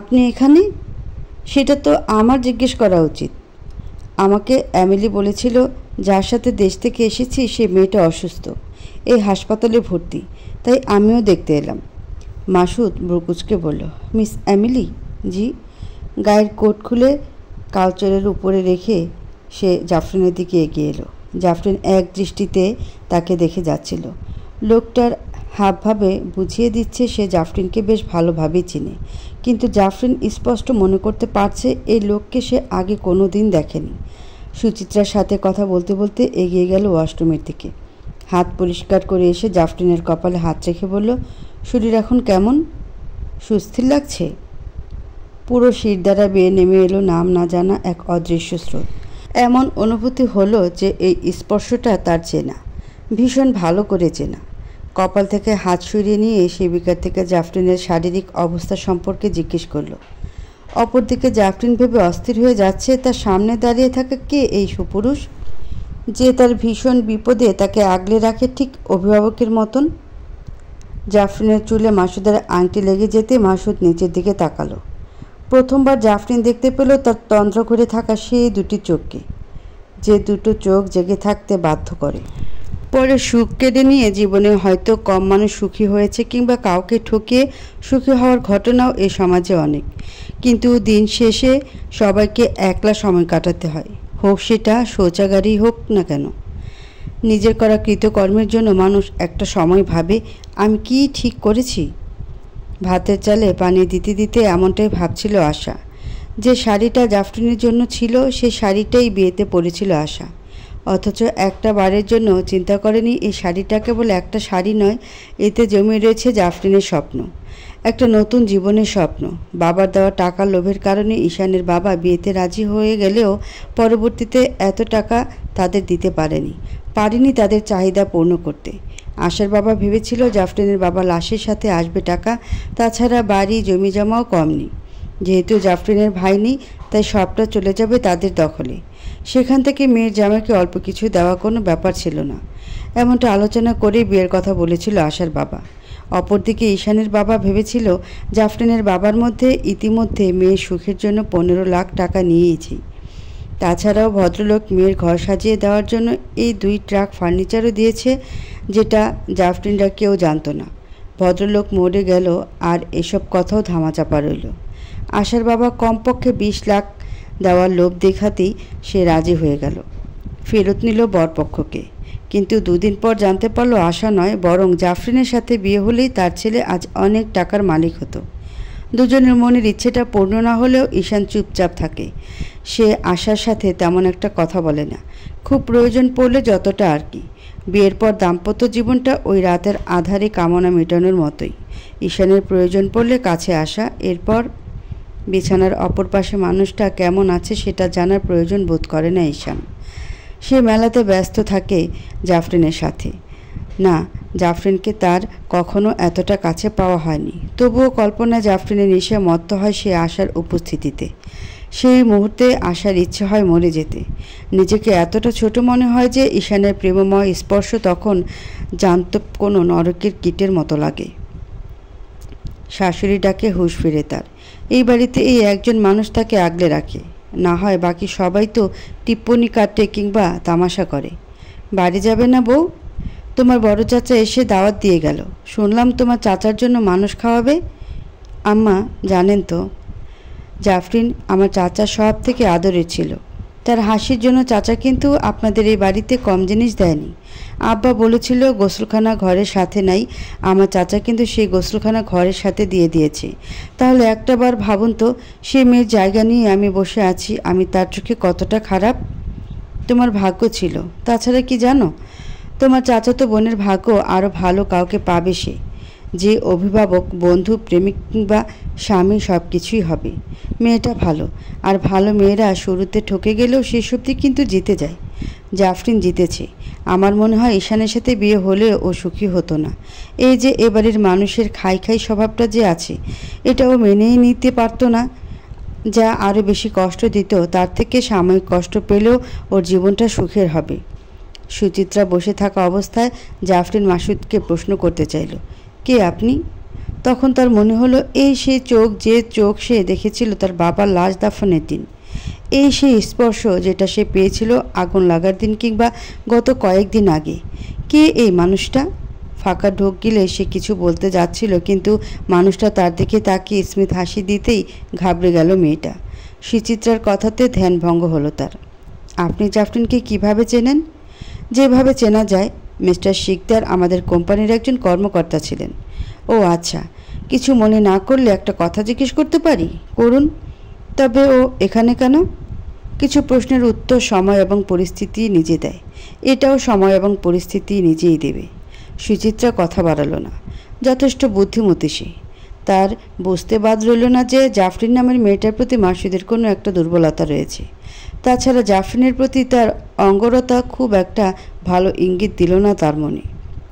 আপনি এখানে? সেটা তো আমার জিজ্ঞেস করা উচিত। আমাকে এমিলি বলেছিল যার সাথে দেশ থেকে এসেছি সে মেয়েটা অসুস্থ, এই হাসপাতালে ভর্তি, তাই আমিও দেখতে এলাম। মাসুদ ব্রুকুচকে বলল, মিস এমিলি? জি। গায়ের কোট খুলে কাউচারের উপরে রেখে সে জাফরিনের দিকে এগিয়ে এলো। জাফরিন এক দৃষ্টিতে তাকে দেখে যাচ্ছিল। লোকটার হাবভাবে বুঝিয়ে দিচ্ছে সে জাফরিনকে বেশ ভালোভাবেই চিনে, কিন্তু জাফরিন স্পষ্ট মনে করতে পারছে এই লোককে সে আগে কোনো দিন দেখেনি। সুচিত্রার সাথে কথা বলতে বলতে এগিয়ে গেল ওয়াশরুমের দিকে। হাত পরিষ্কার করে এসে জাফরিনের কপালে হাত রেখে বলল, শরীর এখন কেমন? সুস্থির লাগছে? পুরো শিরদাঁড়া বেয়ে নেমে এলো নাম না জানা এক অদৃশ্য স্রোত। এমন অনুভূতি হলো যে এই স্পর্শটা তার চেনা, ভীষণ ভালো করে চেনা। কপাল থেকে হাত সরিয়ে নিয়ে সেবিকার থেকে জাফরিনের শারীরিক অবস্থা সম্পর্কে জিজ্ঞেস করল। অপরদিকে জাফরিন ভেবে অস্থির হয়ে যাচ্ছে তার সামনে দাঁড়িয়ে থাকা কে এই সুপুরুষ, যে তার ভীষণ বিপদে তাকে আগলে রাখে ঠিক অভিভাবকের মতন। জাফরিনের চুলে মাসুদের আংটি লেগে যেতে মাসুদ নিচের দিকে তাকালো। প্রথমবার জাফরিন দেখতে পেল তার তন্দ্র করে থাকা সেই দুটি চোখকে, যে দুটো চোখ জেগে থাকতে বাধ্য করে। পরে সুখ কেড়ে নিয়ে জীবনে হয়তো কম মানুষ সুখী হয়েছে, কিংবা কাউকে ঠকিয়ে সুখী হওয়ার ঘটনাও এ সমাজে অনেক, কিন্তু দিন শেষে সবাইকে একলা সময় কাটাতে হয়, হোক সেটা শৌচাগারই হোক না কেন। নিজের করা কৃতকর্মের জন্য মানুষ একটা সময় ভাবে, আমি কি ঠিক করেছি? ভাতের চালে পানি দিতে দিতে এমনটাই ভাবছিল আশা। যে শাড়িটা জাফরিনের জন্য ছিল সে শাড়িটাই বিয়েতে পরেছিল আশা, অথচ একটা বারের জন্য চিন্তা করেনি এই শাড়িটা কেবল একটা শাড়ি নয়, এতে জমে রয়েছে জাফরিনের স্বপ্ন, একটা নতুন জীবনের স্বপ্ন। বাবার দেওয়া টাকার লোভের কারণে ঈশানের বাবা বিয়েতে রাজি হয়ে গেলেও পরবর্তীতে এত টাকা তাদের দিতে পারেনি তাদের চাহিদা পূর্ণ করতে। আশার বাবা ভেবেছিল জাফরিনের বাবা লাশের সাথে আসবে টাকা, তাছাড়া বাড়ি জমি জমাও কম নেই। যেহেতু জাফরিনের ভাই নেই তাই সবটা চলে যাবে তাদের দখলে। সেখান থেকে মেয়ের জামাইকে অল্প কিছু দেওয়া কোনো ব্যাপার ছিল না, এমনটা আলোচনা করেই বিয়ের কথা বলেছিল আশার বাবা। অপরদিকে ঈশানের বাবা ভেবেছিল জাফরিনের বাবার মধ্যে ইতিমধ্যে মেয়ের সুখের জন্য 15 লাখ টাকা নিয়েছি। তাছাড়াও ভদ্রলোক মেয়ের ঘর সাজিয়ে দেওয়ার জন্য এই 2 ট্রাক ফার্নিচারও দিয়েছে, যেটা জাফরিনরা কেউ জানতো না। ভদ্রলোক মরে গেল আর এসব কথাও ধামাচাপা রইল। আশার বাবা কমপক্ষে 20 লাখ দেওয়ার লোভ দেখাতেই সে রাজি হয়ে গেল, ফেরত নিল বরপক্ষকে। কিন্তু 2 দিন পর জানতে পারলো আশা নয় বরং জাফরিনের সাথে বিয়ে হলেই তার ছেলে আজ অনেক টাকার মালিক হতো। দুজনের মনের ইচ্ছেটা পূর্ণ না হলেও ঈশান চুপচাপ থাকে। সে আশার সাথে তেমন একটা কথা বলে না, খুব প্রয়োজন পড়লে যতটা আর কি। বিয়ের পর দাম্পত্য জীবনটা ওই রাতের আধারে কামনা মেটানোর মতোই। ঈশানের প্রয়োজন পড়লে কাছে আসা, এরপর বিছানার অপর পাশে মানুষটা কেমন আছে সেটা জানার প্রয়োজন বোধ করে না ঈশান। সে মেলাতে ব্যস্ত থাকে জাফরিনের সাথে। না, জাফরিনকে তার কখনো এতটা কাছে পাওয়া হয়নি, তবুও কল্পনা জাফরিনের নেশে মত্ত হয় সে আশার উপস্থিতিতে। সেই মুহূর্তে আশার ইচ্ছে হয় মরে যেতে। নিজেকে এতটা ছোট মনে হয় যে ঈশানের প্রেমময় স্পর্শ তখন জানত কোনো নরকের কীটের মতো লাগে। শাশুড়ি ডাকে হুঁশ ফিরে তার। এই বাড়িতে এই একজন মানুষ তাকে আগলে রাখে, না হয় বাকি সবাই তো টিপ্পনি কাটে কিংবা তামাশা করে। বাড়ি যাবে না বউ? তোমার বড় চাচা এসে দাওয়াত দিয়ে গেল, শুনলাম তোমার চাচার জন্য মানুষ খাওয়াবে। আম্মা জানেন তো, জাফরিন আমার চাচা সব থেকে আদরের ছিল। তার হাসির জন্য চাচা কিন্তু আপনাদের এই বাড়িতে কম জিনিস দেয়নি। আব্বা বলেছিল গোসলখানা ঘরের সাথে নাই, আমার চাচা কিন্তু সেই গোসলখানা ঘরের সাথে দিয়ে দিয়েছে। তাহলে একটা বার ভাবুন তো, সে মেয়ের জায়গা নিয়ে আমি বসে আছি, আমি তার চোখে কতটা খারাপ। তোমার ভাগ্য ছিল। তাছাড়া কি জানো, তোমার চাচাতো বোনের ভাগ্য আরও ভালো কাউকে পাবে সে, যে অভিভাবক, বন্ধু, প্রেমিক কিংবা স্বামী সব কিছুই হবে। মেয়েটা ভালো, আর ভালো মেয়েরা শুরুতে ঠকে গেলেও শেষ অবধি কিন্তু জিতে যায়। জাফরিন জিতেছে। আমার মনে হয় ঈশানের সাথে বিয়ে হলেও ও সুখী হতো না। এই যে এবারের মানুষের খাই খাই স্বভাবটা যে আছে, এটাও মেনেই নিতে পারতো না। যা আরও বেশি কষ্ট দিত তার থেকে সাময়িক কষ্ট পেলেও ওর জীবনটা সুখের হবে। সুচিত্রা বসে থাকা অবস্থায় জাফরিন মাসুদকে প্রশ্ন করতে চাইল, কে আপনি? তখন তার মনে হলো এই সেই চোখ, যে চোখ সে দেখেছিল তার বাবার লাশ দাফনের দিন। এই সেই স্পর্শ যেটা সে পেয়েছিল আগুন লাগার দিন কিংবা গত কয়েকদিন আগে। কে এই মানুষটা? ফাঁকা ঢোক গিলে সে কিছু বলতে যাচ্ছিল, কিন্তু মানুষটা তার দিকে তাকিয়ে স্মিত হাসি দিতেই ঘাবড়ে গেল মেয়েটা। সুচিত্রার কথাতে ধ্যানভঙ্গ হলো তার। আপনি জাফরিনকে কিভাবে চেনেন? যেভাবে চেনা যায়। মিস্টার শিকদার আমাদের কোম্পানির একজন কর্মকর্তা ছিলেন। ও আচ্ছা, কিছু মনে না করলে একটা কথা জিজ্ঞেস করতে পারি? করুন। তবে ও এখানে কেন? কিছু প্রশ্নের উত্তর সময় এবং পরিস্থিতি নিজে দেয়। এটাও সময় এবং পরিস্থিতি নিজেই দেবে। সুচিত্রা কথা বাড়ালো না। যথেষ্ট বুদ্ধিমতী সে। তার বুঝতে বাদ রইল না যে জাফরিন নামের মেয়েটার প্রতি মাসুদের কোনো একটা দুর্বলতা রয়েছে। তাছাড়া জাফরিনের প্রতি তার অঙ্গরতা খুব একটা ভালো ইঙ্গিত দিল না তার মনে।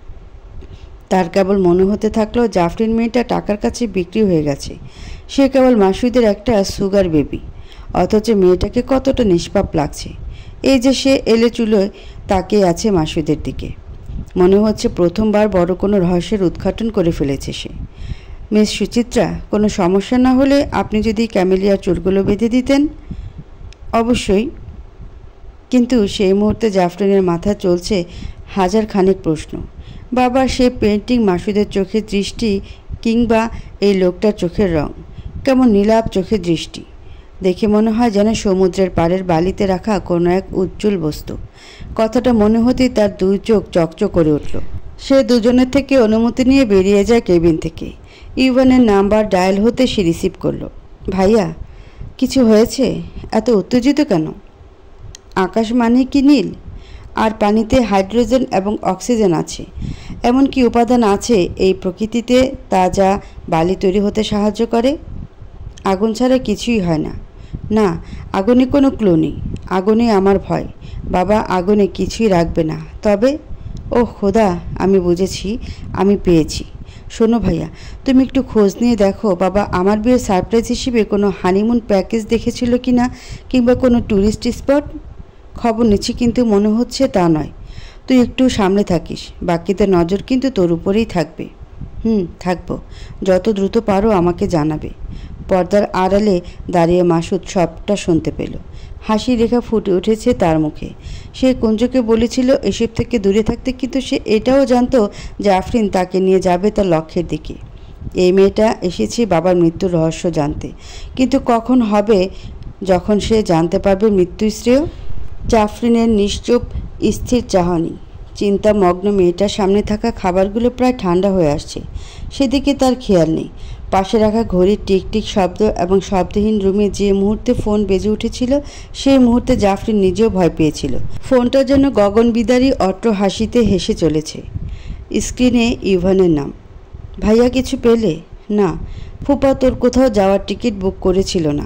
তার কেবল মনে হতে থাকলো জাফরিন মেয়েটা টাকার কাছে বিক্রি হয়ে গেছে। সে কেবল মাসুদের একটা সুগার বেবি, অথচ মেয়েটাকে কতটা নিষ্পাপ লাগছে। এই যে সে এলে চুলোয় তাকিয়ে আছে মাসুদের দিকে। মনে হচ্ছে প্রথমবার বড় কোনো রহস্যের উদ্ঘাটন করে ফেলেছে সে। মিস সুচিত্রা, কোনো সমস্যা না হলে আপনি যদি ক্যামেলিয়ার চুলগুলো বেঁধে দিতেন। অবশ্যই। কিন্তু সেই মুহূর্তে জাফরিনের মাথায় চলছে হাজার খানেক প্রশ্ন। বাবা সে পেন্টিং, মাসুদের চোখের দৃষ্টি, কিংবা এই লোকটার চোখের রং। কেমন নীলাভ চোখের দৃষ্টি। দেখে মনে হয় যেন সমুদ্রের পাড়ের বালিতে রাখা কোনো এক উজ্জ্বল বস্তু। কথাটা মনে হতেই তার দুই চোখ চকচক করে উঠল। সে দুজনের থেকে অনুমতি নিয়ে বেরিয়ে যায় কেবিন থেকে। ইভানের নাম্বার ডায়াল হতে সে রিসিভ করলো। ভাইয়া, কিছু হয়েছে? এত উত্তেজিত কেন? আকাশ মানে কি নীল? আর পানিতে হাইড্রোজেন এবং অক্সিজেন আছে। এমনকি উপাদান আছে এই প্রকৃতিতে তা যা বালি তৈরি হতে সাহায্য করে। আগুন ছাড়া কিছুই হয় না। না, আগুনে কোনো ক্লু নেই। আগুনে আমার ভয়। বাবা আগুনে কিছুই রাখবে না। তবে ও খোদা, আমি বুঝেছি, আমি পেয়েছি। শোনো ভাইয়া, তুমি একটু খোঁজ নিয়ে দেখো বাবা আমার বিয়ের সারপ্রাইজ হিসেবে কোনো হানিমুন প্যাকেজ দেখেছিল কি না, কিংবা কোনো ট্যুরিস্ট স্পট। খবর নিচ্ছি, কিন্তু মনে হচ্ছে তা নয়। তুই একটু সামনে থাকিস, বাকিদের নজর কিন্তু তোর উপরেই থাকবে। থাকবো। যত দ্রুত পারো আমাকে জানাবে। পর্দার আড়ালে দাঁড়িয়ে মাসুদ সবটা শুনতে পেল। হাসি রেখা ফুটে উঠেছে তার মুখে। সে কুঞ্জকে বলেছিল এসব থেকে দূরে থাকতে, কিন্তু সে এটাও জানতো জাফরিন তাকে নিয়ে যাবে তার লক্ষ্যের দিকে। এই মেয়েটা এসেছে বাবার মৃত্যুর রহস্য জানতে, কিন্তু কখন হবে যখন সে জানতে পারবে মৃত্যুই শ্রেয়। জাফরিনের নিশ্চুপ স্থির চাহনি। চিন্তামগ্ন মেয়েটার সামনে থাকা খাবারগুলো প্রায় ঠান্ডা হয়ে আসছে, সেদিকে তার খেয়াল নেই। পাশে রাখা ঘড়ির টিকটিক শব্দ এবং শব্দহীন রুমে যে মুহূর্তে ফোন বেজে উঠেছিল সেই মুহূর্তে জাফরিন নিজেও ভয় পেয়েছিল। ফোনটা যেন গগনবিদারী অট্ট হাসিতে হেসে চলেছে। স্ক্রিনে ইভানের নাম। ভাইয়া, কিছু পেলে? না, ফুপা তোর কোথাও যাওয়ার টিকিট বুক করেছিল না।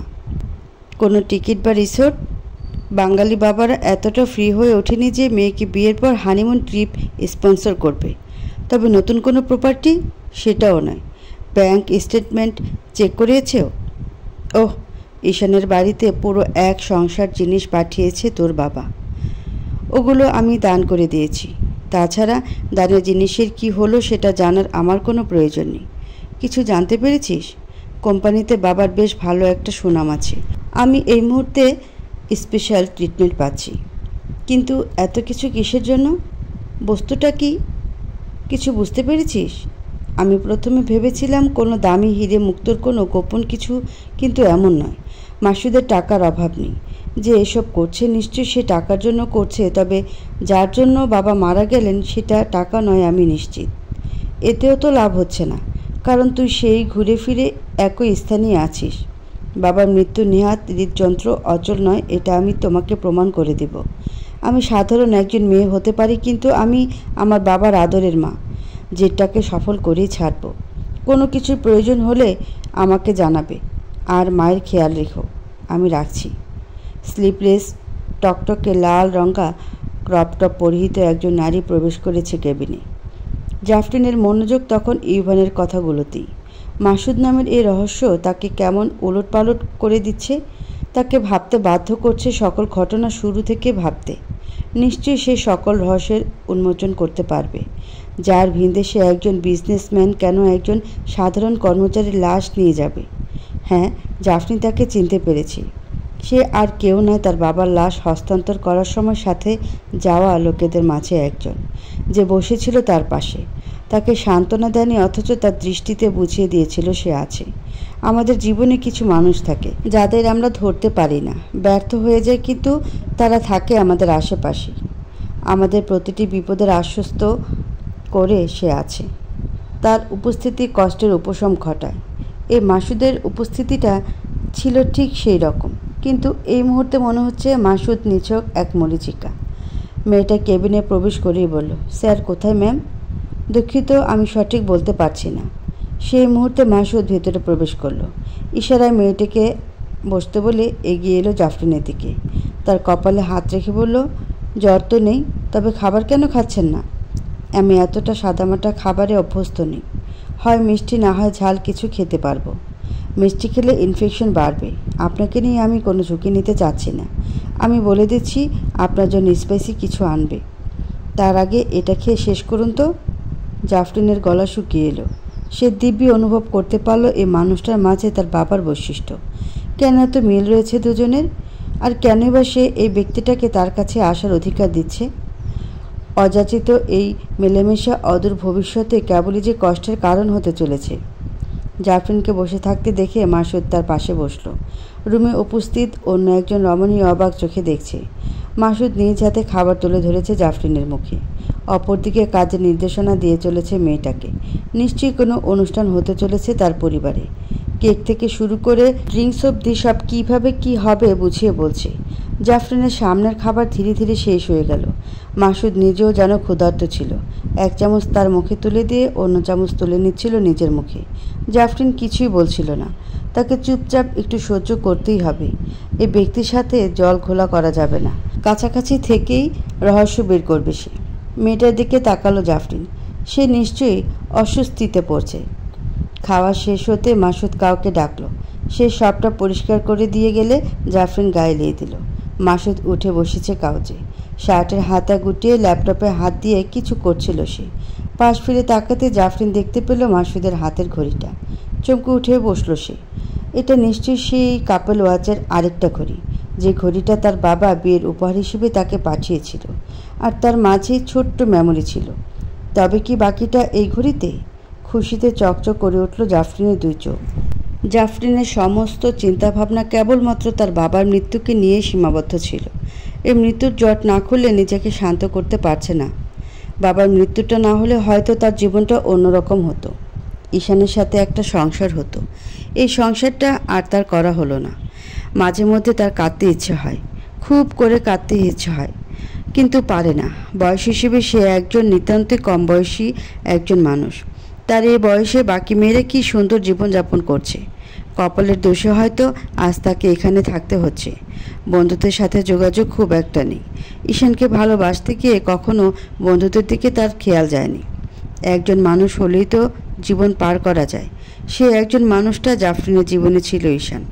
কোনো টিকিট বা রিসোর্ট? বাঙালি বাবারা এতটা ফ্রি হয়ে ওঠেনি যে মেয়েকে বিয়ের পর হানিমুন ট্রিপ স্পন্সর করবে। তবে নতুন কোনো প্রপার্টি? সেটাও নয়। ব্যাংক স্টেটমেন্ট চেক করিয়েছেও? ওহ, ঈশানের বাড়িতে পুরো এক সংসার জিনিস পাঠিয়েছে তোর বাবা। ওগুলো আমি দান করে দিয়েছি। তাছাড়া দানের জিনিসের কি হলো সেটা জানার আমার কোনো প্রয়োজন নেই। কিছু জানতে পেরেছিস? কোম্পানিতে বাবার বেশ ভালো একটা সুনাম আছে। আমি এই মুহূর্তে স্পেশাল ট্রিটমেন্ট পাচ্ছি। কিন্তু এত কিছু কিসের জন্য? বস্তুটা কি কিছু বুঝতে পেরেছিস? আমি প্রথমে ভেবেছিলাম কোনো দামি হিরে মুক্তোর কোনো গোপন কিছু, কিন্তু এমন নয়। মাসুদের টাকার অভাব নেই। যে এসব করছে নিশ্চয়ই সে টাকার জন্য করছে, তবে যার জন্য বাবা মারা গেলেন সেটা টাকা নয় আমি নিশ্চিত। এতেও তো লাভ হচ্ছে না, কারণ তুই সেই ঘুরে ফিরে একই স্থানেই আছিস। বাবার মৃত্যু নেহাত হৃদযন্ত্র অচল নয়, এটা আমি তোমাকে প্রমাণ করে দেব। আমি সাধারণ একজন মেয়ে হতে পারি, কিন্তু আমি আমার বাবার আদরের মা। যেটাকে সফল করেই ছাড়ব। কোনো কিছুর প্রয়োজন হলে আমাকে জানাবে। আর মায়ের খেয়াল রেখো। আমি রাখছি। স্লিপলেস টকটকে লাল রঙা ক্রপটপ পরিহিত একজন নারী প্রবেশ করেছে কেবিনে। জাফরিনের মনোযোগ তখন ইভানের কথাগুলোতেই। মাসুদ নামের এই রহস্য তাকে কেমন ওলটপালট করে দিচ্ছে। তাকে ভাবতে বাধ্য করছে সকল ঘটনা শুরু থেকে ভাবতে। নিশ্চয়ই সে সকল রহস্যের উন্মোচন করতে পারবে। যার ভিনদেশে একজন বিজনেসম্যান কেন একজন সাধারণ কর্মচারীর লাশ নিয়ে যাবে? হ্যাঁ, জাফরিন তাকে চিনতে পেরেছি। সে আর কেউ নয়, তার বাবার লাশ হস্তান্তর করার সময় সাথে যাওয়া লোকেদের মাঝে একজন, যে বসেছিল তার পাশে। তাকে সান্ত্বনা দেয়নি, অথচ তার দৃষ্টিতে বুঝিয়ে দিয়েছিল সে আছে। আমাদের জীবনে কিছু মানুষ থাকে যাদের আমরা ধরতে পারি না, ব্যর্থ হয়ে যায়, কিন্তু তারা থাকে আমাদের আশেপাশে। আমাদের প্রতিটি বিপদের আশ্বস্ত করে সে আছে। তার উপস্থিতি কষ্টের উপশম ঘটায়। এই মাসুদের উপস্থিতিটা ছিল ঠিক সেই রকম, কিন্তু এই মুহূর্তে মনে হচ্ছে মাসুদ নিছক এক মরীচিকা। মেয়েটা কেবিনে প্রবেশ করেই বলল, স্যার কোথায় ম্যাম? দুঃখিত, আমি সঠিক বলতে পারছি না। সেই মুহূর্তে মাসুদ ভেতরে প্রবেশ করলো। ইশারায় মেয়েটিকে বসতে বলে এগিয়ে এলো জাফরিনের দিকে। তার কপালে হাত রেখে বলল, জ্বর তো নেই, তবে খাবার কেন খাচ্ছেন না? আমি এতটা সাদামাটা খাবারে অভ্যস্ত নেই। হয় মিষ্টি, না হয় ঝাল কিছু খেতে পারবো। মিষ্টি খেলে ইনফেকশন বাড়বে। আপনাকে নিয়ে আমি কোনো ঝুঁকি নিতে চাচ্ছি না। আমি বলে দিচ্ছি, আপনার জন্য স্পাইসি কিছু আনবে। তার আগে এটা খেয়ে শেষ করুন তো। জাফরিনের গলা শুকিয়ে এলো। সে দিব্যি অনুভব করতে পারল এই মানুষটার মাঝে তার বাবার বৈশিষ্ট্য। কেন এত মিল রয়েছে দুজনের? আর কেনই বা সে এই ব্যক্তিটাকে তার কাছে আসার অধিকার দিচ্ছে? অযাচিত এই মেলামেশা অদূর ভবিষ্যতে কেবলই যে কষ্টের কারণ হতে চলেছে। জাফরিনকে বসে থাকতে দেখে মাসুদ তার পাশে বসল। রুমে উপস্থিত অন্য একজন রমণী অবাক চোখে দেখছে। মাসুদ নিজ হাতে খাবার তুলে ধরেছে জাফরিনের মুখে। অপরদিকে কাজের নির্দেশনা দিয়ে চলেছে মেয়েটাকে। নিশ্চয়ই কোনো অনুষ্ঠান হতে চলেছে তার পরিবারে। কেক থেকে শুরু করে ড্রিঙ্কস অবধি সব কীভাবে কী হবে বুঝিয়ে বলছে। জাফরিনের সামনের খাবার ধীরে ধীরে শেষ হয়ে গেল। মাসুদ নিজেও যেন ক্ষুধার্ত ছিল। এক চামচ তার মুখে তুলে দিয়ে অন্য চামচ তুলে নিচ্ছিল নিজের মুখে। জাফরিন কিছুই বলছিল না। তাকে চুপচাপ একটু সহ্য করতেই হবে। এই ব্যক্তির সাথে জল ঘোলা করা যাবে না। কাছাকাছি থেকেই রহস্য বের করবে সে। মেয়েটার দিকে তাকালো জাফরিন। সে নিশ্চয়ই অস্বস্তিতে পড়ছে। খাওয়া শেষ হতে মাসুদ কাউকে ডাকলো। সে সবটা পরিষ্কার করে দিয়ে গেলে জাফরিন গায়ে লিয়ে দিল। মাসুদ উঠে বসেছে কাউচে। শার্টের হাতা গুটিয়ে ল্যাপটপে হাত দিয়ে কিছু করছিল সে। পাশ ফিরে তাকাতে জাফরিন দেখতে পেল মাসুদের হাতের ঘড়িটা। চমকে উঠে বসলো সে। এটা নিশ্চয়ই সেই কাপল ওয়াচের আরেকটা ঘড়ি, যে ঘড়িটা তার বাবা বিয়ের উপহার হিসেবে তাকে পাঠিয়েছিল। আর তার মাঝে ছোট্ট মেমোরি ছিল। তবে কি বাকিটা এই ঘড়িতে? খুশিতে চকচক করে উঠল জাফরিনের দুই চোখ। জাফরিনের সমস্ত চিন্তাভাবনা কেবলমাত্র তার বাবার মৃত্যুকে নিয়ে সীমাবদ্ধ ছিল। এই মৃত্যুর জট না খুললে নিজেকে শান্ত করতে পারছে না। বাবার মৃত্যুটা না হলে হয়তো তার জীবনটা অন্যরকম হতো। ঈশানের সাথে একটা সংসার হতো। এই সংসারটা আর তার করা হলো না। মাঝে মধ্যে তার কাঁদতে ইচ্ছে হয়, খুব করে কাঁদতে ইচ্ছে হয়, কিন্তু পারে না। বয়স হিসেবে সে একজন নিতান্তই কম বয়সী একজন মানুষ। তার এই বয়সে বাকি মেয়েরা কি সুন্দর জীবনযাপন করছে। কপালের দোষে হয়তো আজ তাকে এখানে থাকতে হচ্ছে। বন্ধুদের সাথে যোগাযোগ খুব একটা নেই। ঈশানকে ভালোবাসতে গিয়ে কখনো বন্ধুদের দিকে তার খেয়াল যায়নি। একজন মানুষ হলেই তো জীবন পার করা যায়। সে একজন মানুষটা জাফরিনের জীবনে ছিল ঈশান।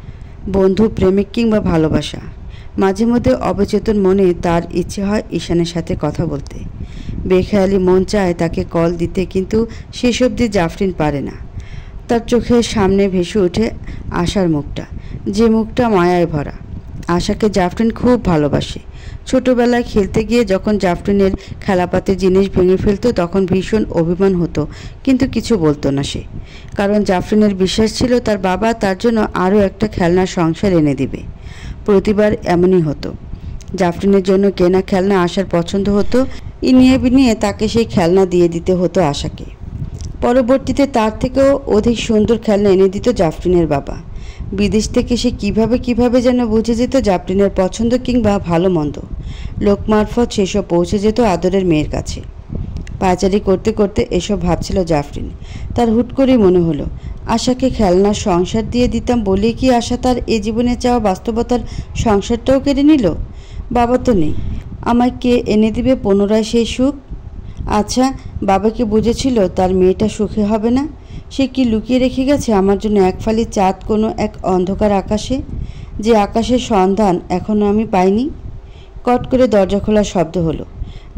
বন্ধু, প্রেমিক কিংবা ভালোবাসা। মাঝে মধ্যে অবচেতন মনে তার ইচ্ছে হয় ঈশানের সাথে কথা বলতে। বেখেয়ালি মন চায় তাকে কল দিতে, কিন্তু শেষ অবধি জাফরিন পারে না। তার চোখের সামনে ভেসে ওঠে আশার মুখটা, যে মুখটা মায়ায় ভরা। আশাকে জাফরিন খুব ভালোবাসে। ছোটবেলায় খেলতে গিয়ে যখন জাফরিনের খেলাপাতে জিনিস ভেঙে ফেলতো তখন ভীষণ অভিমান হতো, কিন্তু কিছু বলতো না সে। কারণ জাফরিনের বিশ্বাস ছিল তার বাবা তার জন্য আরও একটা খেলনার সংসার এনে দিবে। প্রতিবার এমনই হতো। জাফরিনের জন্য কেনা খেলনা আশার পছন্দ হতো। ইনিয়ে বিনিয়ে তাকে সেই খেলনা দিয়ে দিতে হতো আশাকে। পরবর্তীতে তার থেকেও অধিক সুন্দর খেলনা এনে দিত জাফরিনের বাবা। বিদেশ থেকে সে কিভাবে যেন বুঝে যেত জাফরিনের পছন্দ কিংবা ভালো মন্দ। লোক মারফত সেসব পৌঁছে যেত আদরের মেয়ের কাছে। পাচারি করতে করতে এসব ভাবছিল জাফরিন। তার হুট করেই মনে হলো, আশাকে খেলনার সংসার দিয়ে দিতাম বলেই কি আশা তার এ জীবনে চাওয়া বাস্তবতার সংসারটাও কেড়ে নিল? বাবা তো নেই, আমায় কে এনে দিবে পুনরায় সেই সুখ? আচ্ছা, বাবা কি বুঝেছিল তার মেয়েটা সুখে হবে না? সে কি লুকিয়ে রেখে গেছে আমার জন্য এক ফালি চাঁদ কোনো এক অন্ধকার আকাশে, যে আকাশের সন্ধান এখনও আমি পাইনি? কট করে দরজা খোলার শব্দ হলো।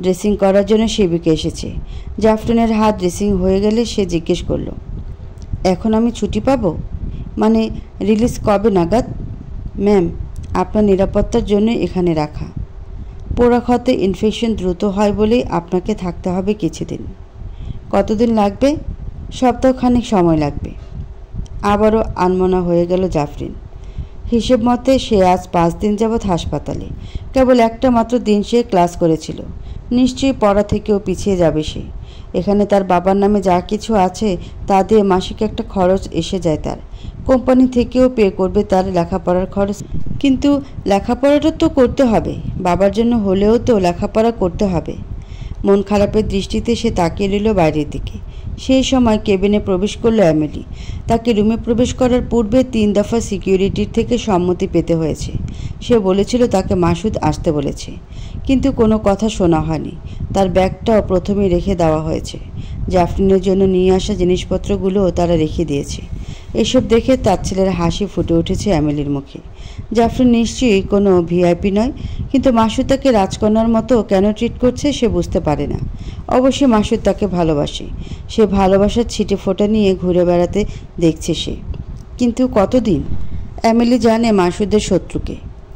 ড্রেসিং করার জন্য শিবিকা এসেছে। জাফরিনের হাত ড্রেসিং হয়ে গেলে সে জিজ্ঞেস করলো, এখন আমি ছুটি পাবো? মানে রিলিজ কবে নাগাদ? ম্যাম, আপনার নিরাপত্তার জন্য এখানে রাখা। পোড়া ক্ষতে ইনফেকশন দ্রুত হয় বলেই আপনাকে থাকতে হবে কিছুদিন। কতদিন লাগবে? সপ্তাহখানেক সময় লাগবে। আবারও আনমনা হয়ে গেল জাফরিন। হিসেব মতে সে আজ 5 দিন যাবৎ হাসপাতালে। কেবল একটা মাত্র দিন সে ক্লাস করেছিল। নিশ্চয়ই পড়া থেকেও পিছিয়ে যাবে সে। এখানে তার বাবার নামে যা কিছু আছে তা দিয়ে মাসিক একটা খরচ এসে যায় তার। কোম্পানি থেকেও পে করবে তার লেখাপড়ার খরচ। কিন্তু লেখাপড়াটা তো করতে হবে, বাবার জন্য হলেও তো লেখাপড়া করতে হবে। মন খারাপের দৃষ্টিতে সে তাকিয়ে রইল বাইরের দিকে। সেই সময় কেবিনে প্রবেশ করলো এমিলি। তাকে রুমে প্রবেশ করার পূর্বে 3 দফা সিকিউরিটির থেকে সম্মতি পেতে হয়েছে। সে বলেছিল তাকে মাসুদ আসতে বলেছে, কিন্তু কোনো কথা শোনা হয়নি। তার ব্যাগটাও প্রথমেই রেখে দেওয়া হয়েছে। জাফরিনের জন্য নিয়ে আসা জিনিসপত্রগুলোও তারা রেখে দিয়েছে। এসব দেখে তার ছেলের হাসি ফুটে উঠেছে এমিলির মুখে। জাফরিন নিশ্চয়ই কোনো ভিআইপি নয়, কিন্তু মাসুদ তাকে রাজকন্যার মতো কেন ট্রিট করছে সে বুঝতে পারে না। অবশ্যই মাসুদ তাকে ভালোবাসে। সে ভালোবাসার ছিটে ফোঁটা নিয়ে ঘুরে বেড়াতে দেখছে সে। কিন্তু কতদিন? এমিলি জানে মাসুদের শত্রুকে।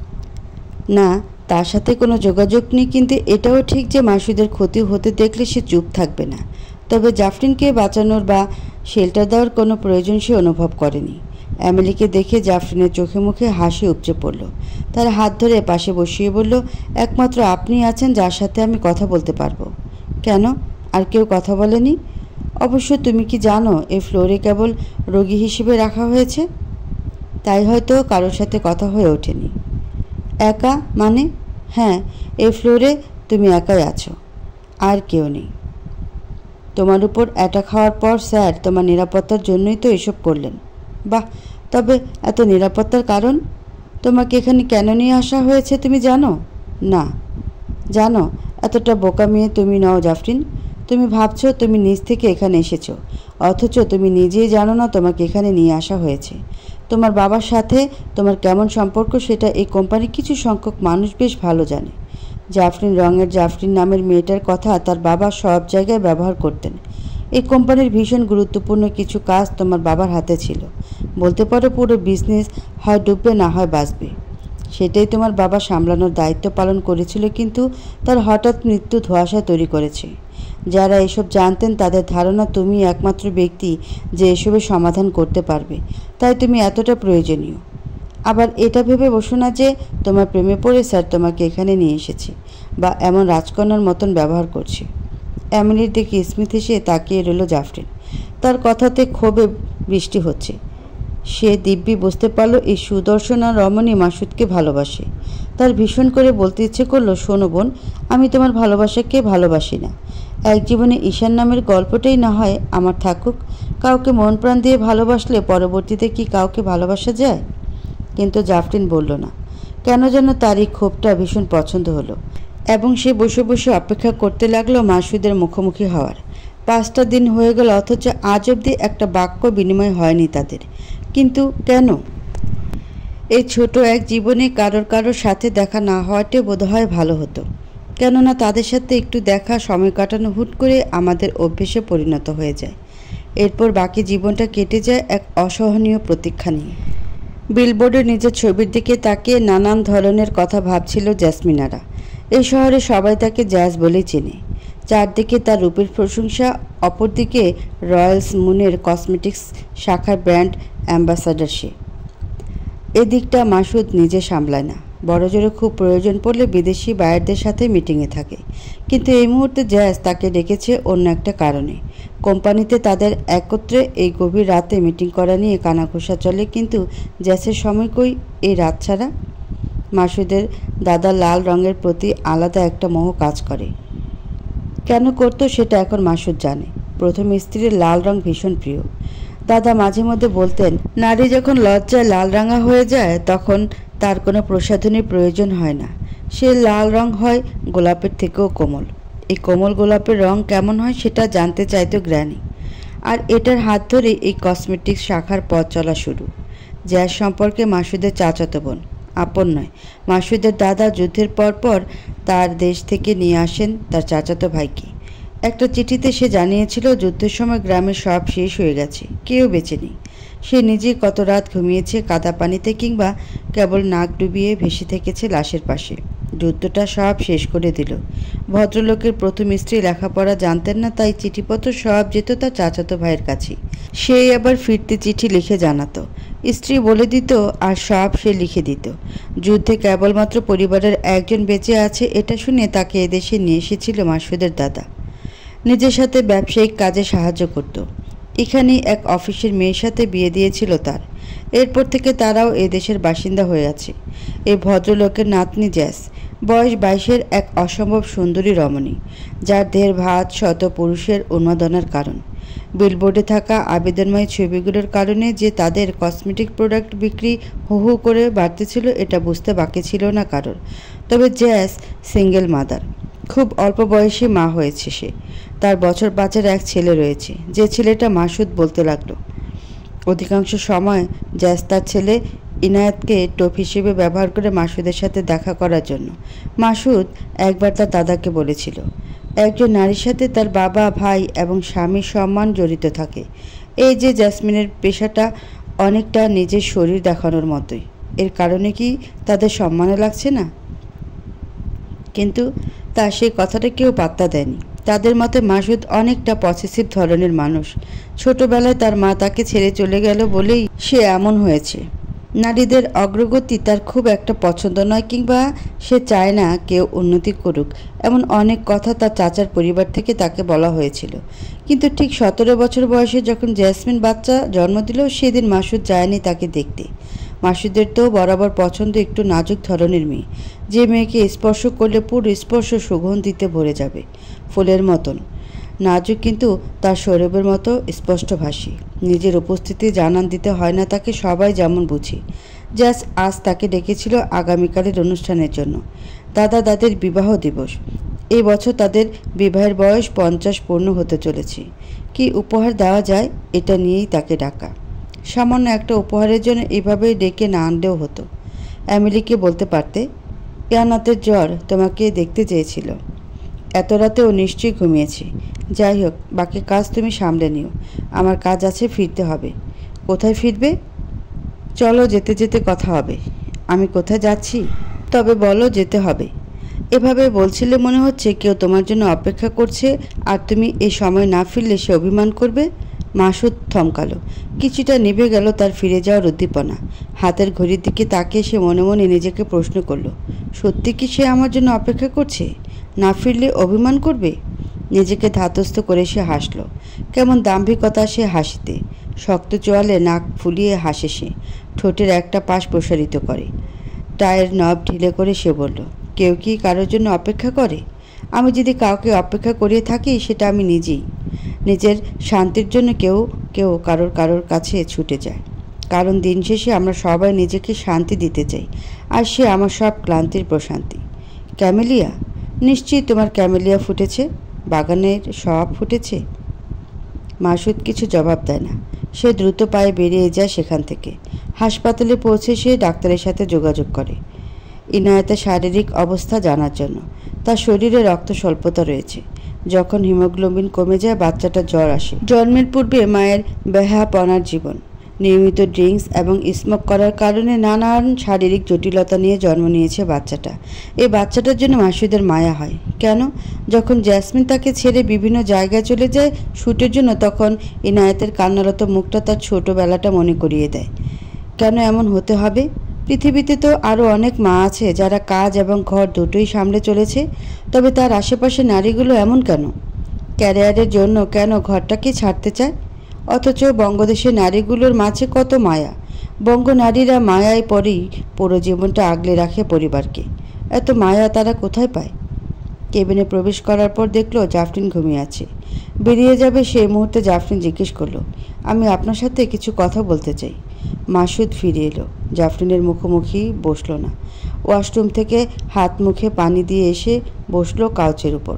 না, তার সাথে কোনো যোগাযোগ নেই, কিন্তু এটাও ঠিক যে মাসুদের ক্ষতি হতে দেখলে সে চুপ থাকবে না। তবে জাফরিনকে বাঁচানোর বা শেল্টার দেওয়ার কোনো প্রয়োজন সে অনুভব করেনি। এমিলিকে দেখে জাফরিনের চোখে মুখে হাসি উপচে পড়ল। তার হাত ধরে পাশে বসিয়ে বলল, একমাত্র আপনি আছেন যার সাথে আমি কথা বলতে পারবো। কেন, আর কেউ কথা বলেনি? অবশ্য তুমি কি জানো এই ফ্লোরে কেবল রোগী হিসেবে রাখা হয়েছে? তাই হয়তো কারোর সাথে কথা হয়ে ওঠেনি। একা মানে? হ্যাঁ, এই ফ্লোরে তুমি একাই আছো, আর কেউ নেই। তোমার উপর অ্যাটাক হওয়ার পর স্যার তোমার নিরাপত্তার জন্যই তো এসব করলেন। বাহ, তবে এত নিরাপত্তার কারণ? তোমাকে এখানে কেন নিয়ে আসা হয়েছে তুমি জানো? না। জানো, এতটা বোকা মেয়ে তুমি নও জাফরিন। তুমি ভাবছো তুমি নিজ থেকে এখানে এসেছো, অথচ তুমি নিজেই জানো না তোমাকে এখানে নিয়ে আসা হয়েছে। তোমার বাবার সাথে তোমার কেমন সম্পর্ক সেটা এই কোম্পানির কিছু সংখ্যক মানুষ বেশ ভালো জানে। জাফরিন রঙের জাফরিন নামের মেয়েটার কথা তার বাবা সব জায়গায় ব্যবহার করতেন। এই কোম্পানির ভীষণ গুরুত্বপূর্ণ কিছু কাজ তোমার বাবার হাতে ছিল। বলতে পারো পুরো বিজনেস হয় ডুববে না হয় বাঁচবে। সেটাই তোমার বাবা সামলানোর দায়িত্ব পালন করেছিল, কিন্তু তার হঠাৎ মৃত্যু ধোঁয়াশা তৈরি করেছে। যারা এসব জানতেন তাদের ধারণা তুমি একমাত্র ব্যক্তি যে এসবের সমাধান করতে পারবে, তাই তুমি এতটা প্রয়োজনীয়। আবার এটা ভেবে বসো না যে তোমার প্রেমে পড়ে স্যার তোমাকে এখানে নিয়ে এসেছে বা এমন রাজকন্যার মতন ব্যবহার করছে। এমিলির দিকে স্মিথ এসে তাকিয়ে রইল জাফরিন। তার কথাতে ক্ষোভে বৃষ্টি হচ্ছে। সে দিব্যি বুঝতে পারল এই সুদর্শন আর রমণী মাসুদকে ভালোবাসে। তার ভীষণ করে বলতে ইচ্ছে করলো, শোনো বোন, আমি তোমার ভালোবাসাকে ভালোবাসি না। এক জীবনে ঈশান নামের গল্পটাই না হয় আমার থাকুক। কাউকে মন প্রাণ দিয়ে ভালোবাসলে পরবর্তীতে কি কাউকে ভালোবাসা যায়? কিন্তু জাফরিন বলল না। কেন যেন তার এই ক্ষোভটা ভীষণ পছন্দ হলো, এবং সে বসে বসে অপেক্ষা করতে লাগলো মাসুদের মুখোমুখি হওয়ার। 5টা দিন হয়ে গেল, অথচ আজ অবধি একটা বাক্য বিনিময় হয়নি তাদের। কিন্তু কেন? এই ছোট এক জীবনে কারোর সাথে দেখা না হওয়াটাই বোধহয় ভালো হতো। কেননা তাদের সাথে একটু দেখা, সময় কাটানো হুট করে আমাদের অভ্যেসে পরিণত হয়ে যায়। এরপর বাকি জীবনটা কেটে যায় এক অসহনীয় প্রতীক্ষা নিয়ে। বিলবোর্ডে নিজের ছবির দিকে তাকিয়ে নানান ধরনের কথা ভাবছিল জ্যাসমিনারা। এই শহরে সবাই তাকে জ্যাজ বলেই চেনে। চারদিকে তার রূপের প্রশংসা, অপরদিকে রয়্যালস মুনের কসমেটিক্স শাখার ব্র্যান্ড অ্যাম্বাসাডার সে। এদিকটা মাসুদ নিজে সামলায় না। বড়জোরে খুব প্রয়োজন পড়লে বিদেশি বায়ারদের সাথে মিটিংয়ে থাকে। কিন্তু এই মুহূর্তে জ্যাজ তাকে ডেকেছে অন্য একটা কারণে। কোম্পানিতে তাদের একত্রে এই গভীর রাতে মিটিং করা নিয়ে কানাঘুষা চলে, কিন্তু জ্যাসের সময় কই এই রাত ছাড়া? মাসুদের দাদা লাল রঙের প্রতি আলাদা একটা মোহ কাজ করে। কেন করতো সেটা এখন মাসুদ জানে। প্রথম স্ত্রীর লাল রং ভীষণ প্রিয়। দাদা মাঝে মধ্যে বলতেন, নারী যখন লজ্জায় লাল রাঙা হয়ে যায় তখন তার কোনো প্রসাধনীর প্রয়োজন হয় না। সে লাল রং হয় গোলাপের থেকেও কোমল। এই কোমল গোলাপের রং কেমন হয় সেটা জানতে চাইতো গ্র্যানি। আর এটার হাত ধরে এই কসমেটিক্স শাখার পথ চলা শুরু। জ্যাজ সম্পর্কে মাসুদের চাচাতো বোন, আপন নয়। মাসুদের দাদা যুদ্ধের পর তার দেশ থেকে নিয়ে আসেন তার চাচাতো ভাইকে। একটা চিঠিতে সে জানিয়েছিল যুদ্ধের সময় গ্রামের সব শেষ হয়ে গেছে, কেউ বেঁচে নেই। সে নিজে কত রাত ঘুমিয়েছে কাদা পানিতে, কিংবা কেবল নাক ডুবিয়ে ভেসে থেকেছে লাশের পাশে। যুদ্ধটা সব শেষ করে দিল। ভদ্রলোকের প্রথম স্ত্রী লেখাপড়া জানতেন না, তাই চিঠিপত্র সব যেত তার চাচাতো ভাইয়ের কাছে। সেই আবার ফিরতে চিঠি লিখে জানাতো, স্ত্রী বলে দিত, আর সব সে লিখে দিত। যুদ্ধে কেবলমাত্র পরিবারের একজন বেঁচে আছে এটা শুনে তাকে এদেশে নিয়ে এসেছিল মাসুদের দাদা। নিজের সাথে ব্যবসায়িক কাজে সাহায্য করত। এখানেই এক অফিসের মেয়ের সাথে বিয়ে দিয়েছিল তার। এরপর থেকে তারাও এদেশের বাসিন্দা হয়ে আছে। এই ভদ্রলোকের নাতনি জ্যাস, বয়স 22-এর, এক অসম্ভব সুন্দরী রমণী, যার দেহের ভাত শত পুরুষের উন্মাদনার কারণ। বিলবোর্ডে থাকা আবেদনময় ছবিগুলোর কারণে যে তাদের কসমেটিক প্রোডাক্ট বিক্রি হু হু করে বাড়তেছিল এটা বুঝতে বাকি ছিল না কারোর। তবে জ্যাস সিঙ্গেল মাদার, খুব অল্প বয়সে মা হয়েছে সে। তার বছর 5-এর এক ছেলে রয়েছে, যে ছেলেটা মাসুদ বলতে লাগলো। অধিকাংশ সময় জ্যাস তার ছেলে ইনায়েতকে টোপ হিসেবে ব্যবহার করে মাসুদের সাথে দেখা করার জন্য। মাসুদ একবার তার দাদাকে বলেছিল, একজন নারীর সাথে তার বাবা, ভাই এবং স্বামীর সম্মান জড়িত থাকে। এই যে জ্যাসমিনের পেশাটা অনেকটা নিজের শরীর দেখানোর মতোই, এর কারণে কি তাদের সম্মানে লাগছে না? কিন্তু তার সেই কথাটা কেউ পাত্তা দেয়নি। তাদের মতে মাসুদ অনেকটা পসেসিভ ধরনের মানুষ। ছোটবেলায় তার মা তাকে ছেড়ে চলে গেল বলেই সে এমন হয়েছে। নারীদের অগ্রগতি তার খুব একটা পছন্দ নয়, কিংবা সে চায় না কেউ উন্নতি করুক, এমন অনেক কথা তার চাচার পরিবার থেকে তাকে বলা হয়েছিল। কিন্তু ঠিক 17 বছর বয়সে যখন জ্যাসমিন বাচ্চা জন্ম দিল, সেদিন মাসুদ যায়নি তাকে দেখতে। মাসুদের তো বরাবর পছন্দ একটু নাজুক ধরনের মেয়ে, যে মেয়েকে স্পর্শ করলে পুরো স্পর্শ সুগন্ধিতে ভরে যাবে, ফুলের মতন নাজুক, কিন্তু তার সৌরভের মতো স্পষ্টভাষী। নিজের উপস্থিতি জানান দিতে হয় না তাকে, সবাই যেমন বুঝি। জ্যাস আজ তাকে ডেকেছিল আগামীকালের অনুষ্ঠানের জন্য, দাদা দাদির বিবাহ দিবস। এই বছর তাদের বিবাহের বয়স 50 পূর্ণ হতে চলেছে। কি উপহার দেওয়া যায় এটা নিয়েই তাকে ডাকা। সামান্য একটা উপহারের জন্য এভাবেই ডেকে না আনলেও হতো। এমিলিকে বলতে পারতে, ইয়ানাতের জ্বর, তোমাকে দেখতে চেয়েছিল। এত রাতে ও নিশ্চয়ই ঘুমিয়েছে। যাই হোক, বাকি কাজ তুমি সামলে নিও, আমার কাজ আছে, ফিরতে হবে। কোথায় ফিরবে? চলো, যেতে যেতে কথা হবে। আমি কোথায় যাচ্ছি? তবে বলো, যেতে হবে। এভাবে বলছিলে মনে হচ্ছে কেউ তোমার জন্য অপেক্ষা করছে, আর তুমি এই সময় না ফিরলে সে অভিমান করবে। মাসুদ থমকালো। কিছুটা নিভে গেল তার ফিরে যাওয়ার উদ্দীপনা। হাতের ঘড়ির দিকে তাকিয়ে সে মনে মনে নিজেকে প্রশ্ন করল, সত্যি কি সে আমার জন্য অপেক্ষা করছে? না ফিরলে অভিমান করবে? নিজেকে ধাতস্থ করে সে হাসল। কেমন দাম্ভিকতা সে হাসিতে। শক্ত চোয়ালে নাক ফুলিয়ে হাসে সে, ঠোঁটের একটা পাশ প্রসারিত করে। টায়ের নব ঢিলে করে সে বলল, কেউ কি কারোর জন্য অপেক্ষা করে? আমি যদি কাউকে অপেক্ষা করিয়ে থাকি সেটা আমি নিজেই। নিজের শান্তির জন্য কেউ কেউ কারোর কাছে ছুটে যায়, কারণ দিন শেষে আমরা সবাই নিজেকে শান্তি দিতে চাই, আর সে আমার সব ক্লান্তির প্রশান্তি। ক্যামেলিয়া? নিশ্চয়ই তোমার ক্যামেলিয়া ফুটেছে। বাগানের সব ফুটেছে। মাসুদ কিছু জবাব দেয় না। সে দ্রুত পায়ে বেরিয়ে যায় সেখান থেকে। হাসপাতালে পৌঁছে সে ডাক্তারের সাথে যোগাযোগ করে ইনায়েতের শারীরিক অবস্থা জানার জন্য। তার শরীরে রক্ত স্বল্পতা রয়েছে। যখন হিমোগ্লোবিন কমে যায় বাচ্চাটার জ্বর আসে। জন্মের পূর্বে মায়ের বেহাপনার জীবন, নিয়মিত ড্রিঙ্কস এবং স্মোক করার কারণে নানান শারীরিক জটিলতা নিয়ে জন্ম নিয়েছে বাচ্চাটা। এই বাচ্চাটার জন্য মাসুদের মায়া হয়। কেন? যখন জ্যাসমিন তাকে ছেড়ে বিভিন্ন জায়গায় চলে যায় শ্যুটের জন্য, তখন ইনায়েতের কান্নারত মুখটা তার ছোটোবেলাটা মনে করিয়ে দেয়। কেন এমন হতে হবে? পৃথিবীতে তো আরও অনেক মা আছে যারা কাজ এবং ঘর দুটোই সামলে চলেছে। তবে তার আশেপাশে নারীগুলো এমন কেন? ক্যারিয়ারের জন্য কেন ঘরটাকে ছাড়তে চায়? অথচ বঙ্গদেশের নারীগুলোর মাঝে কত মায়া। বঙ্গ নারীরা মায়ায় পরেই পুরো জীবনটা আগলে রাখে পরিবারকে। এত মায়া তারা কোথায় পায়? কেবিনে প্রবেশ করার পর দেখলো জাফরিন ঘুমিয়ে আছে। বেরিয়ে যাবে সেই মুহূর্তে জাফরিন জিজ্ঞেস করলো, আমি আপনার সাথে কিছু কথা বলতে চাই। মাসুদ ফিরে এলো। জাফরিনের মুখোমুখি বসলো না। ওয়াশরুম থেকে হাত মুখে পানি দিয়ে এসে বসলো কাউচের উপর।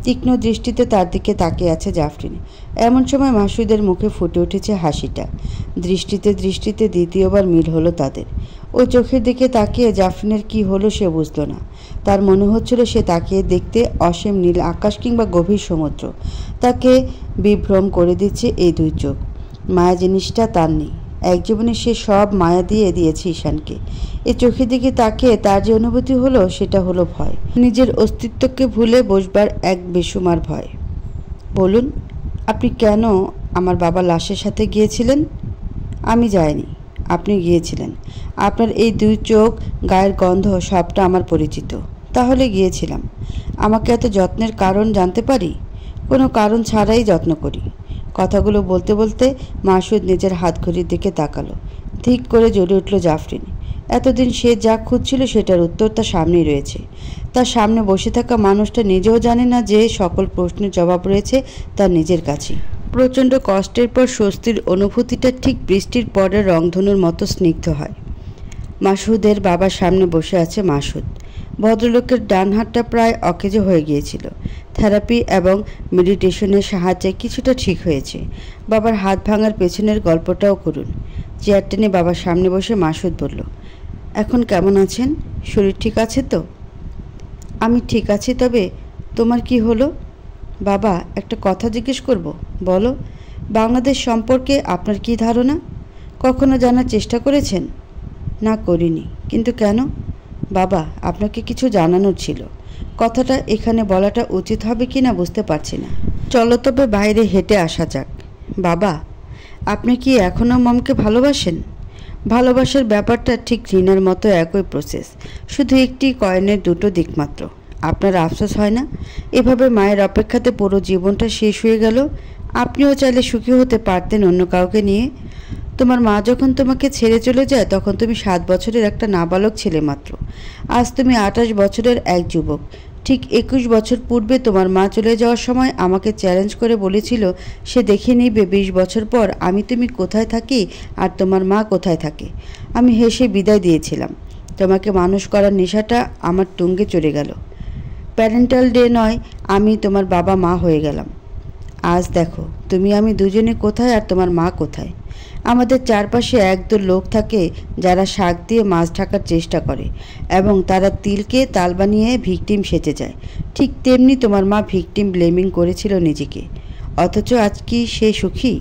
তীক্ষ্ণ দৃষ্টিতে তার দিকে তাকিয়ে আছে জাফরিন। এমন সময় মাসুদের মুখে ফুটে উঠেছে হাসিটা। দৃষ্টিতে দৃষ্টিতে দ্বিতীয়বার মিল হলো তাদের। ওই চোখের দিকে তাকিয়ে জাফরিনের কি হলো সে বুঝল না। তার মনে হচ্ছিল সে তাকিয়ে দেখতে অসীম নীল আকাশ কিংবা গভীর সমুদ্র। তাকে বিভ্রম করে দিচ্ছে এই দুই চোখ। মায়া জিনিসটা তার নেই। এক জীবনে সে সব মায়া দিয়ে দিয়েছে ঈশানকে। এই চোখের দিকে তাকিয়ে তার যে অনুভূতি হলো সেটা হলো ভয়, নিজের অস্তিত্বকে ভুলে বসবার এক বেসুমার ভয়। বলুন, আপনি কেন আমার বাবার লাশের সাথে গিয়েছিলেন? আমি যাইনি, আপনি গিয়েছিলেন। আপনার এই দুই চোখ, গায়ের গন্ধ সবটা আমার পরিচিত। তাহলে গিয়েছিলাম। আমাকে এত যত্নের কারণ জানতে পারি? কোনো কারণ ছাড়াই যত্ন করি। কথাগুলো বলতে বলতে মাসুদ নিজের হাতঘড়ির দিকে তাকালো। ঠিক করে জ্বলে উঠল জাফরিন। এতদিন সে যা খুঁজছিল সেটার উত্তর তার সামনেই রয়েছে। তার সামনে বসে থাকা মানুষটা নিজেও জানে না যে সকল প্রশ্নের জবাব রয়েছে তার নিজের কাছে। প্রচণ্ড কষ্টের পর স্বস্তির অনুভূতিটা ঠিক বৃষ্টির পরের রংধনুর মতো স্নিগ্ধ হয়। মাসুদের বাবার সামনে বসে আছে মাসুদ। ভদ্রলোকের ডান হাতটা প্রায় অকেজো হয়ে গিয়েছিল। থেরাপি এবং মেডিটেশনের সাহায্যে কিছুটা ঠিক হয়েছে। বাবার হাত ভাঙার পেছনের গল্পটাও করুন। চেয়ার টেনে বাবার সামনে বসে মাসুদ বলল, এখন কেমন আছেন? শরীর ঠিক আছে তো? আমি ঠিক আছি, তবে তোমার কি হলো? বাবা, একটা কথা জিজ্ঞেস করব, বলো। বাংলাদেশ সম্পর্কে আপনার কি ধারণা? কখনো জানার চেষ্টা করেছেন? না, করিনি। কিন্তু কেন? বাবা, আপনাকে কিছু জানানোর ছিল। কথাটা এখানে বলাটা উচিত হবে কি না বুঝতে পারছি না। চলো তবে বাইরে হেঁটে আসা যাক। বাবা, আপনি কি এখনও মমকে ভালোবাসেন? ভালোবাসার ব্যাপারটা ঠিক ঘৃণার মতো একই প্রসেস, শুধু একটি কয়েনের দুটো দিক মাত্র। আপনার আফসোস হয় না এভাবে মায়ের অপেক্ষাতে পুরো জীবনটা শেষ হয়ে গেল? আপনিও চাইলে সুখী হতে পারতেন অন্য কাউকে নিয়ে। তোমার মা যখন তোমাকে ছেড়ে চলে যায় তখন তুমি 7 বছরের একটা নাবালক ছেলে মাত্র। আজ তুমি 28 বছরের এক যুবক। ঠিক 21 বছর পূর্বে তোমার মা চলে যাওয়ার সময় আমাকে চ্যালেঞ্জ করে বলেছিল সে দেখে নিবে 20 বছর পর আমি তুমি কোথায় থাকি আর তোমার মা কোথায় থাকে। আমি হেসে বিদায় দিয়েছিলাম। তোমাকে মানুষ করার নেশাটা আমার তুঙ্গে চলে গেল। প্যারেন্টাল ডে নয়, আমি তোমার বাবা মা হয়ে গেলাম। আজ দেখো তুমি আমি দুজনে কোথায় আর তোমার মা কোথায়। আমাদের চারপাশে একদল লোক থাকে যারা শাক দিয়ে মাছ ঢাকার চেষ্টা করে এবং তারা তিলকে তাল বানিয়ে ভিকটিম সেজে যায়। ঠিক তেমনি তোমার মা ভিকটিম ব্লেমিং করেছিল নিজেকে। অথচ আজ কি সে সুখী?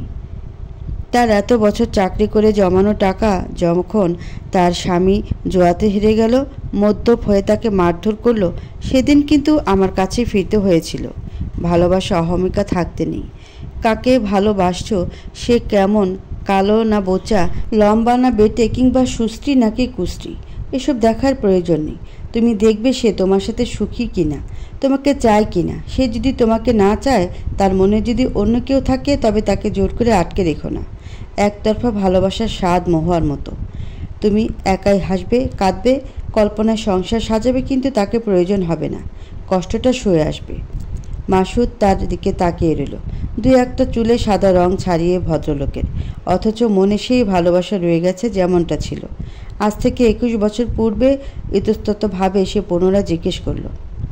তার এত বছর চাকরি করে জমানো টাকা যখন তার স্বামী জুয়াতে হেরে গেল, মদ্যপ হয়ে তাকে মারধর করলো, সেদিন কিন্তু আমার কাছে ফিরতে হয়েছিল। ভালোবাসা অহমিকা থাকতে নেই। কাকে ভালোবাসছো সে কেমন, কালো না বোচা, লম্বা না বেটে, কিংবা সুশ্রী নাকি কুশ্রী, এসব দেখার প্রয়োজন নেই। তুমি দেখবে সে তোমার সাথে সুখী কিনা, তোমাকে চায় কিনা। সে যদি তোমাকে না চায়, তার মনে যদি অন্য কেউ থাকে, তবে তাকে জোর করে আটকে রেখো না। একতরফা ভালোবাসার স্বাদ মহুয়ার মতো। তুমি একাই হাসবে, কাঁদবে, কল্পনায় সংসার সাজাবে, কিন্তু তাকে প্রয়োজন হবে না। কষ্টটা সয়ে আসবে। মাসুদ তার দিকে তাকিয়ে রইল। 2-1টা চুলে সাদা রং ছাড়িয়ে ভদ্রলোকের, অথচ মনে সেই ভালোবাসা রয়ে গেছে যেমনটা ছিল। আজ থেকে 21 বছর পূর্বে ইতস্ততভাবে সে পুনরায় জিজ্ঞেস করল,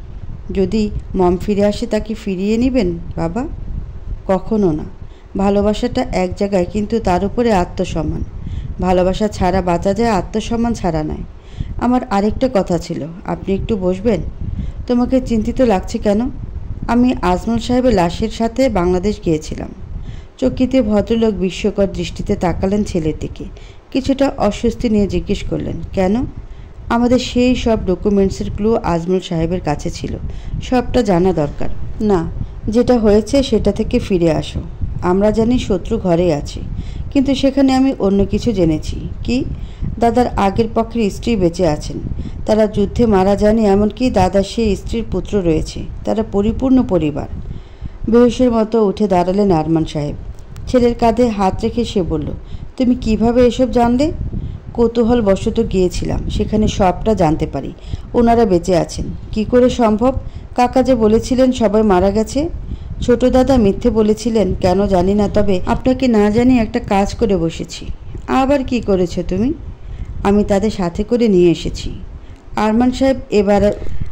যদি মম ফিরে আসে তাকে ফিরিয়ে নেবেন বাবা? কখনো না। ভালোবাসাটা এক জায়গায়, কিন্তু তার উপরে আত্মসম্মান। ভালোবাসা ছাড়া বাঁচা যায়, আত্মসম্মান ছাড়া নয়। আমার আরেকটা কথা ছিল, আপনি একটু বসবেন? তোমাকে চিন্তিত লাগছে কেন? আমি আজমল সাহেবের লাশের সাথে বাংলাদেশ গিয়েছিলাম। চকিতে ভদ্রলোক বিস্ময়কর দৃষ্টিতে তাকালেন ছেলের দিকে। কিছুটা অস্বস্তি নিয়ে জিজ্ঞেস করলেন, কেন? আমাদের সেই সব ডকুমেন্টসের ক্লু আজমল সাহেবের কাছে ছিল। সবটা জানা দরকার। না, যেটা হয়েছে সেটা থেকে ফিরে আসো। আমরা জানি শত্রু ঘরেই আছে, কিন্তু সেখানে আমি অন্য কিছু জেনেছি। কি? দাদার আগের পক্ষের স্ত্রী বেঁচে আছেন। তারা যুদ্ধে মারা যায়নি, এমনকি দাদার সেই স্ত্রীর পুত্র রয়েছে। তারা পরিপূর্ণ পরিবার। বেহুশের মতো উঠে দাঁড়ালেন আরমান সাহেব। ছেলের কাঁধে হাত রেখে সে বলল, তুমি কিভাবে এসব জানলে? কৌতূহলবশত গিয়েছিলাম, সেখানে সবটা জানতে পারি। ওনারা বেঁচে আছেন। কি করে সম্ভব? কাকা যে বলেছিলেন সবাই মারা গেছে। ছোট দাদা মিথ্যে বলেছিলেন, কেন জানি না, তবে আপনাকে না জানি একটা কাজ করে বসেছি। আবার কি করেছো তুমি? আমি তাদের সাথে করে নিয়ে এসেছি। আরমান সাহেব এবার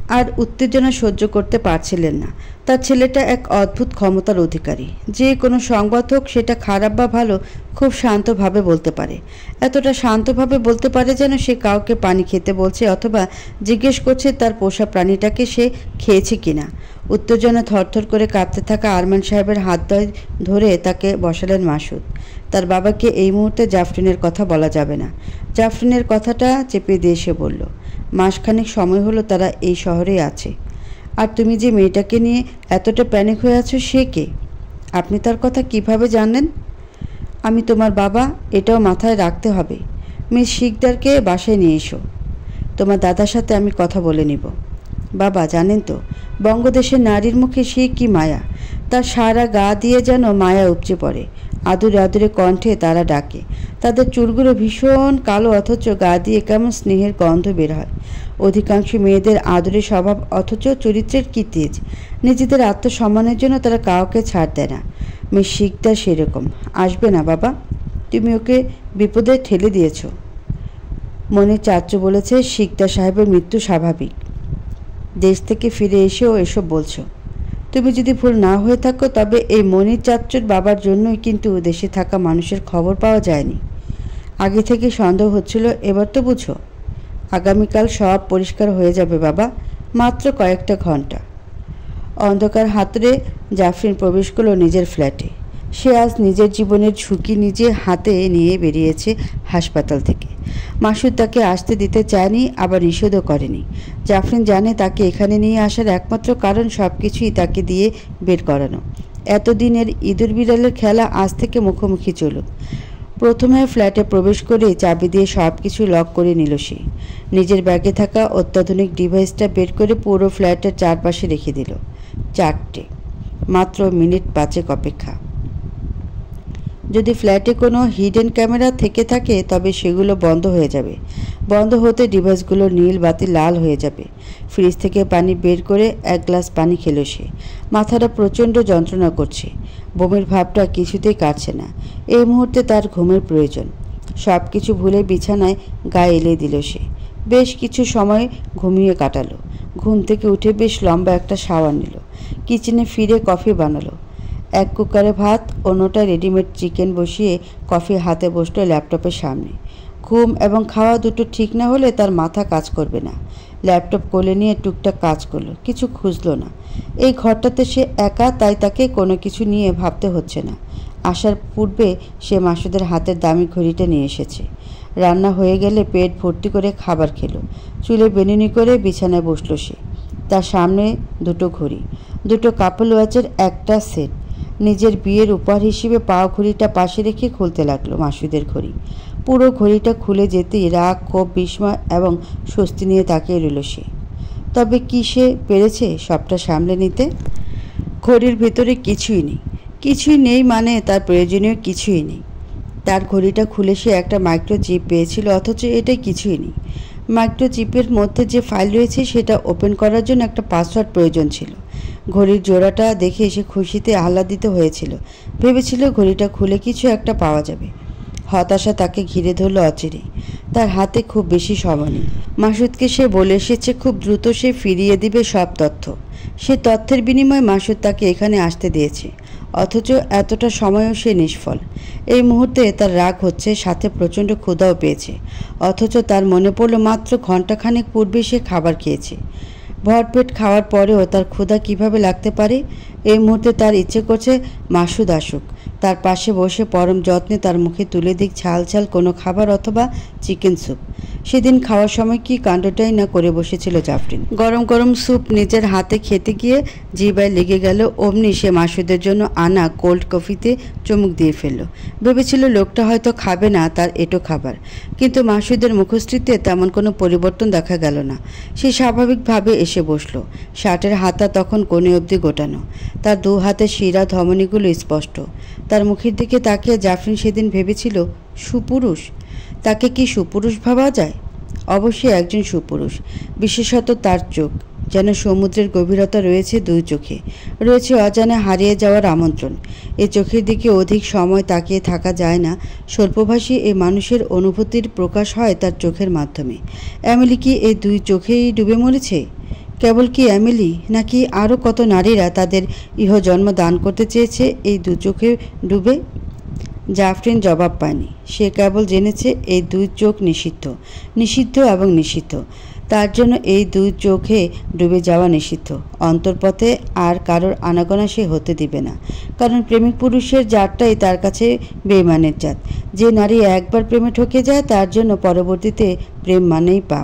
আর উত্তেজনা সহ্য করতে পারছিলেন না। তার ছেলেটা এক অদ্ভুত ক্ষমতার অধিকারী। যে কোনো সংবাদ হোক, সেটা খারাপ বা ভালো, খুব শান্তভাবে বলতে পারে। এতটা শান্তভাবে বলতে পারে যেন সে কাউকে পানি খেতে বলছে অথবা জিজ্ঞেস করছে তার পোষা প্রাণীটাকে সে খেয়েছে কিনা। উত্তেজনা থরথর করে কাঁপতে থাকা আরমান সাহেবের হাত ধরে তাকে বসালেন মাসুদ। তার বাবাকে এই মুহূর্তে জাফরিনের কথা বলা যাবে না। জাফরিনের কথাটা চেপে দিয়ে সে বলল, মাসখানেক সময় হলো তারা এই শহরেই আছে। আর তুমি যে মেয়েটাকে নিয়ে এতটা প্যানিক হয়ে আছো, সে কে? আপনি তার কথা কিভাবে জানলেন? আমি তোমার বাবা, এটাও মাথায় রাখতে হবে। মিস শিকদারকে বাসায় নিয়ে এসো। তোমার দাদার সাথে আমি কথা বলে নিব। বাবা, জানেন তো বঙ্গদেশের নারীর মুখে সে কি মায়া। তার সারা গা দিয়ে যেন মায়া উপচে পড়ে। আদুরে আদুরে কণ্ঠে তারা ডাকে। তাদের চুলগুলো ভীষণ কালো, অথচ গা দিয়ে কেমন স্নেহের গন্ধ বের হয়। অধিকাংশ মেয়েদের আদুরে স্বভাব, অথচ চরিত্রের কি তেজ। নিজেদের আত্মসম্মানের জন্য তারা কাউকে ছাড় দেয় না। মিস শিকদার সেরকম। আসবে না বাবা, তুমি ওকে বিপদে ঠেলে দিয়েছ। মনির চাচু বলেছে শিকদার সাহেবের মৃত্যু স্বাভাবিক। দেশ থেকে ফিরে এসেও এসব বলছো। তুমি যদি ভুল না হয়ে থাকো, তবে এই মনির চাচ্চুর বাবার জন্যই কিন্তু দেশে থাকা মানুষের খবর পাওয়া যায়নি। আগে থেকে সন্দেহ হচ্ছিল, এবার তো বুঝো। আগামীকাল সব পরিষ্কার হয়ে যাবে বাবা, মাত্র কয়েকটা ঘন্টা। অন্ধকার হাতড়ে জাফরিন প্রবেশ করল নিজের ফ্ল্যাটে। সে আজ নিজের জীবনের ঝুঁকি নিজে হাতে নিয়ে বেরিয়েছে হাসপাতাল থেকে। মাসুদ তাকে আসতে দিতে চায়নি, আবার নিষেধও করেনি। জাফরিন জানে তাকে এখানে নিয়ে আসার একমাত্র কারণ সব কিছুই তাকে দিয়ে বের করানো। এতদিনের ইঁদুর বিড়ালের খেলা আজ থেকে মুখোমুখি চলুক। প্রথমে ফ্ল্যাটে প্রবেশ করে চাবি দিয়ে সব কিছু লক করে নিল সে। নিজের ব্যাগে থাকা অত্যাধুনিক ডিভাইসটা বের করে পুরো ফ্ল্যাটের চারপাশে রেখে দিল। 4টে, মাত্র মিনিট 5 অপেক্ষা। যদি ফ্ল্যাটে কোনো হিডেন ক্যামেরা থেকে থাকে, তবে সেগুলো বন্ধ হয়ে যাবে। বন্ধ হতে ডিভাইসগুলোর নীল বাতি লাল হয়ে যাবে। ফ্রিজ থেকে পানি বের করে 1 গ্লাস পানি খেল সে। মাথাটা প্রচণ্ড যন্ত্রণা করছে। বমির ভাবটা কিছুতেই কাটছে না। এই মুহূর্তে তার ঘুমের প্রয়োজন। সব কিছু ভুলে বিছানায় গায়ে এলে দিল সে। বেশ কিছু সময় ঘুমিয়ে কাটালো। ঘুম থেকে উঠে বেশ লম্বা একটা শাওয়ার নিল। কিচেনে ফিরে কফি বানালো। 1 কুকারে ভাত, অন্যটা রেডিমেড চিকেন বসিয়ে কফি হাতে বসলো ল্যাপটপের সামনে। ঘুম এবং খাওয়া দুটো ঠিক না হলে তার মাথা কাজ করবে না। ল্যাপটপ কোলে নিয়ে টুকটাক কাজ করলো, কিছু খুঁজলো না। এই ঘরটাতে সে একা, তাই তাকে কোনো কিছু নিয়ে ভাবতে হচ্ছে না। আসার পূর্বে সে মাসুদের হাতের দামি ঘড়িটা নিয়ে এসেছে। রান্না হয়ে গেলে পেট ভর্তি করে খাবার খেলো। চুলে বেনুনি করে বিছানায় বসলো সে। তার সামনে 2টো ঘড়ি, 2টো কাপল ওয়াচের একটা সেট। নিজের বিয়ের উপহার হিসেবে পাওয়া ঘড়িটা পাশে রেখে খুলতে লাগলো মাসুদের ঘড়ি। পুরো ঘড়িটা খুলে যেতেই রাগ, ক্ষোভ, বিস্ময় এবং স্বস্তি নিয়ে তাকিয়ে রইল সে। তবে কি সে পেরেছে সবটা সামলে নিতে? ঘড়ির ভেতরে কিছুই নেই। কিছুই নেই মানে তার প্রয়োজনীয় কিছুই নেই। তার ঘড়িটা খুলে সে একটা মাইক্রোচিপ পেয়েছিল, অথচ এটাই কিছুই নেই। মাইক্রোচিপের মধ্যে যে ফাইল রয়েছে সেটা ওপেন করার জন্য একটা পাসওয়ার্ড প্রয়োজন ছিল। ঘড়ির জোড়াটা দেখে সে খুশিতে আহ্লাদিত হয়েছিল। ভেবেছিল ঘড়িটা খুলে কিছু একটা পাওয়া যাবে। হতাশা তাকে ঘিরে ধরল অচিরেই। তার হাতে খুব বেশি সময় নেই। মাসুদকে সে বলে এসেছে খুব দ্রুত সে ফিরিয়ে দিবে সব তথ্য। সে তথ্যের বিনিময়ে মাসুদ তাকে এখানে আসতে দিয়েছে, অথচ এতটা সময়ও সে নিষ্ফল। এই মুহূর্তে তার রাগ হচ্ছে, সাথে প্রচণ্ড ক্ষুধাও পেয়েছে। অথচ তার মনে পড়ল মাত্র ঘণ্টাখানেক পূর্বে সে খাবার খেয়েছে। ভরপেট খাওয়ার পরেও তার ক্ষুধা কিভাবে লাগতে পারে? এই মুহূর্তে তার ইচ্ছে করছে মাসুদ আসুক, তার পাশে বসে পরম যত্নে তার মুখে তুলে দিক ঝাল ঝাল কোনো খাবার অথবা চিকেন স্যুপ। সেদিন খাওয়ার সময় কি কাণ্ডটাই না করে বসেছিল জাফরিন। গরম গরম স্যুপ নিজের হাতে খেতে গিয়ে জিভায় লেগে গেল। অমনি সে মাসুদের জন্য আনা কোল্ড কফিতে চুমুক দিয়ে ফেলল। ভেবেছিল লোকটা হয়তো খাবে না তার এঁটো খাবার, কিন্তু মাসুদের মুখশ্রীতে তেমন কোনো পরিবর্তন দেখা গেল না। সে স্বাভাবিকভাবে এসে বসল। শার্টের হাতা তখন কোণে অবধি গোটানো। তার 2 হাতের শিরা ধমনীগুলো স্পষ্ট। তার মুখের দিকে তাকিয়ে জাফরিন সেদিন ভেবেছিল সুপুরুষ। তাকে কি সুপুরুষ ভাবা যায়? অবশ্যই একজন সুপুরুষ। বিশেষত তার চোখ যেন সমুদ্রের গভীরতা রয়েছে 2 চোখে। রয়েছে অজানা হারিয়ে যাওয়ার আমন্ত্রণ। এই চোখের দিকে অধিক সময় তাকিয়ে থাকা যায় না। স্বল্পভাষী এই মানুষের অনুভূতির প্রকাশ হয় তার চোখের মাধ্যমে। এমিলি কি এই 2 চোখেই ডুবে মরেছে? কেবল কি এমিলি নাকি আরও কত নারীরা তাদের ইহজন্ম দান করতে চেয়েছে এই দু চোখে ডুবে? জাফরিন জবাব পায়নি। সে কেবল জেনেছে এই দুই চোখ নিষিদ্ধ, নিষিদ্ধ এবং নিষিদ্ধ। তার জন্য এই দুই চোখে ডুবে যাওয়া নিষিদ্ধ। অন্তর্পথে আর কারোর আনাগোনা সে হতে দিবে না, কারণ প্রেমিক পুরুষের জাতটাই তার কাছে বেঈমানের জাত। যে নারী একবার প্রেমে ঠকে যায় তার জন্য পরবর্তীতে প্রেম মানেই পাপ।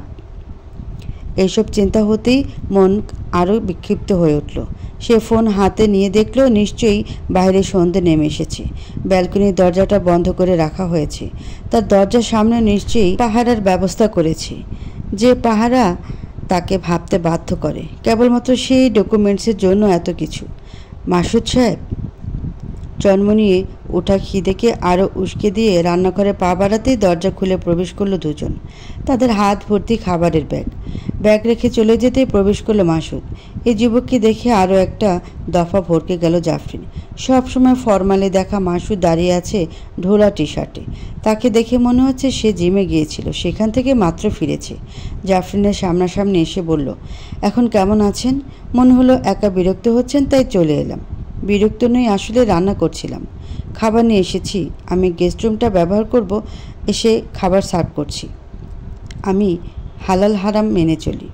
এইসব চিন্তা হতেই মন আরও বিক্ষিপ্ত হয়ে উঠল। সে ফোন হাতে নিয়ে দেখল নিশ্চয়ই বাইরে সন্ধে নেমে এসেছে। ব্যালকনির দরজাটা বন্ধ করে রাখা হয়েছে। তার দরজার সামনে নিশ্চয়ই পাহারার ব্যবস্থা করেছে। যে পাহারা তাকে ভাবতে বাধ্য করে কেবলমাত্র সেই ডকুমেন্টসের জন্য এত কিছু। মাসুদ সাহেব। জন্ম নিয়ে ওঠা খিদেকে আরও উস্কে দিয়ে রান্নাঘরে পা বাড়াতেই দরজা খুলে প্রবেশ করলো দুজন। তাদের হাত ভর্তি খাবারের ব্যাগ রেখে চলে যেতেই প্রবেশ করলো মাসুদ। এই যুবককে দেখে আরও একটা দফা ভরকে গেল জাফরিন। সবসময় ফরমালে দেখা মাসুদ দাঁড়িয়ে আছে ঢোলা টি শার্টে। তাকে দেখে মনে হচ্ছে সে জিমে গিয়েছিল, সেখান থেকে মাত্র ফিরেছে। জাফরিনের সামনাসামনি এসে বলল, এখন কেমন আছেন? মনে হলো একা বিরক্ত হচ্ছেন, তাই চলে এলাম। বিরক্ত নই, আসলে রান্না করছিলাম। খাবার নিয়ে এসেছি। আমি গেস্ট রুমটা ব্যবহার করব, এসে খাবার সার্ভ করছি। আমি হালাল হারাম মেনে চলি।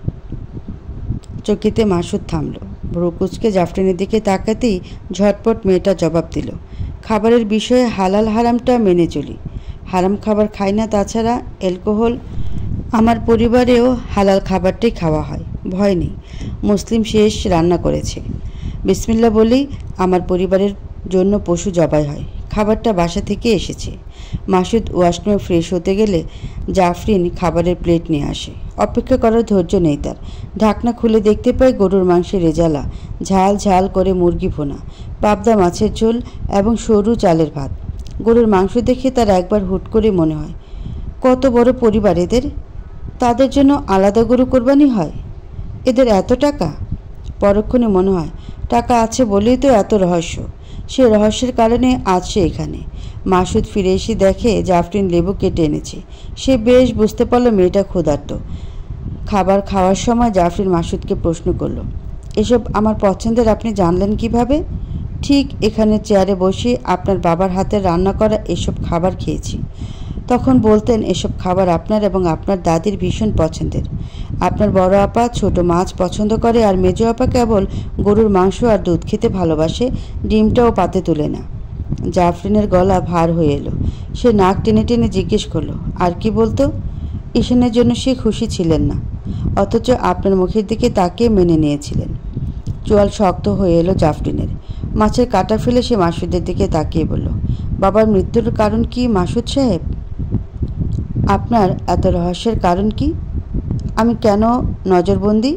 চকিতে মাসুদ থামল। ভ্রুকুচকে জাফরিনের দিকে তাকাতেই ঝটপট মেয়েটা জবাব দিল, খাবারের বিষয়ে হালাল হারামটা মেনে চলি। হারাম খাবার খাই না, তাছাড়া অ্যালকোহল। আমার পরিবারেও হালাল খাবারটাই খাওয়া হয়, ভয় নেই। মুসলিম শেষ রান্না করেছে, বিসমিল্লাহ বলেই আমার পরিবারের জন্য পশু জবাই হয়। খাবারটা বাসা থেকে এসেছে। মাসুদ ওয়াশরুমে ফ্রেশ হতে গেলে জাফরিন খাবারের প্লেট নিয়ে আসে। অপেক্ষা করার ধৈর্য নেই তার। ঢাকনা খুলে দেখতে পায় গরুর মাংসের রেজালা, ঝাল ঝাল করে মুরগি ভুনা, পাবদা মাছের ঝোল এবং সরু চালের ভাত। গরুর মাংস দেখে তার একবার হুট করে মনে হয়, কত বড় পরিবার এদের! তাদের জন্য আলাদা গরু কোরবানি হয়। এদের এত টাকা! পরক্ষণে মনে হয়, টাকা আছে বলেই তো এত রহস্য। সে রহস্যের কারণে আজ সে এখানে। মাসুদ ফিরে এসে দেখে জাফরিন লেবু কেটে এনেছে। সে বেশ বুঝতে পারল মেয়েটা ক্ষুধার্ত। খাবার খাওয়ার সময় জাফরিন মাসুদকে প্রশ্ন করল, এসব আমার পছন্দের আপনি জানলেন কিভাবে? ঠিক এখানে চেয়ারে বসে আপনার বাবার হাতের রান্না করা এসব খাবার খেয়েছি। তখন বলতেন এসব খাবার আপনার এবং আপনার দাদির ভীষণ পছন্দের। আপনার বড় আপা ছোট মাছ পছন্দ করে, আর মেজো আপা কেবল গরুর মাংস আর দুধ খেতে ভালোবাসে, ডিমটাও পাতে তুলে না। জাফরিনের গলা ভার হয়ে এলো। সে নাক টেনে টেনে জিজ্ঞেস করলো, আর কি বলতো? ঈশানের জন্য সে খুশি ছিলেন না, অথচ আপনার মুখের দিকে তাকিয়ে মেনে নিয়েছিলেন। চোয়াল শক্ত হয়ে এলো জাফরিনের। মাছের কাঁটা ফেলে সে মাসুদের দিকে তাকিয়ে বলল, বাবার মৃত্যুর কারণ কি মাসুদ সাহেব? আপনার এত রহস্যের কারণ কি? আমি কেন নজরবন্দি?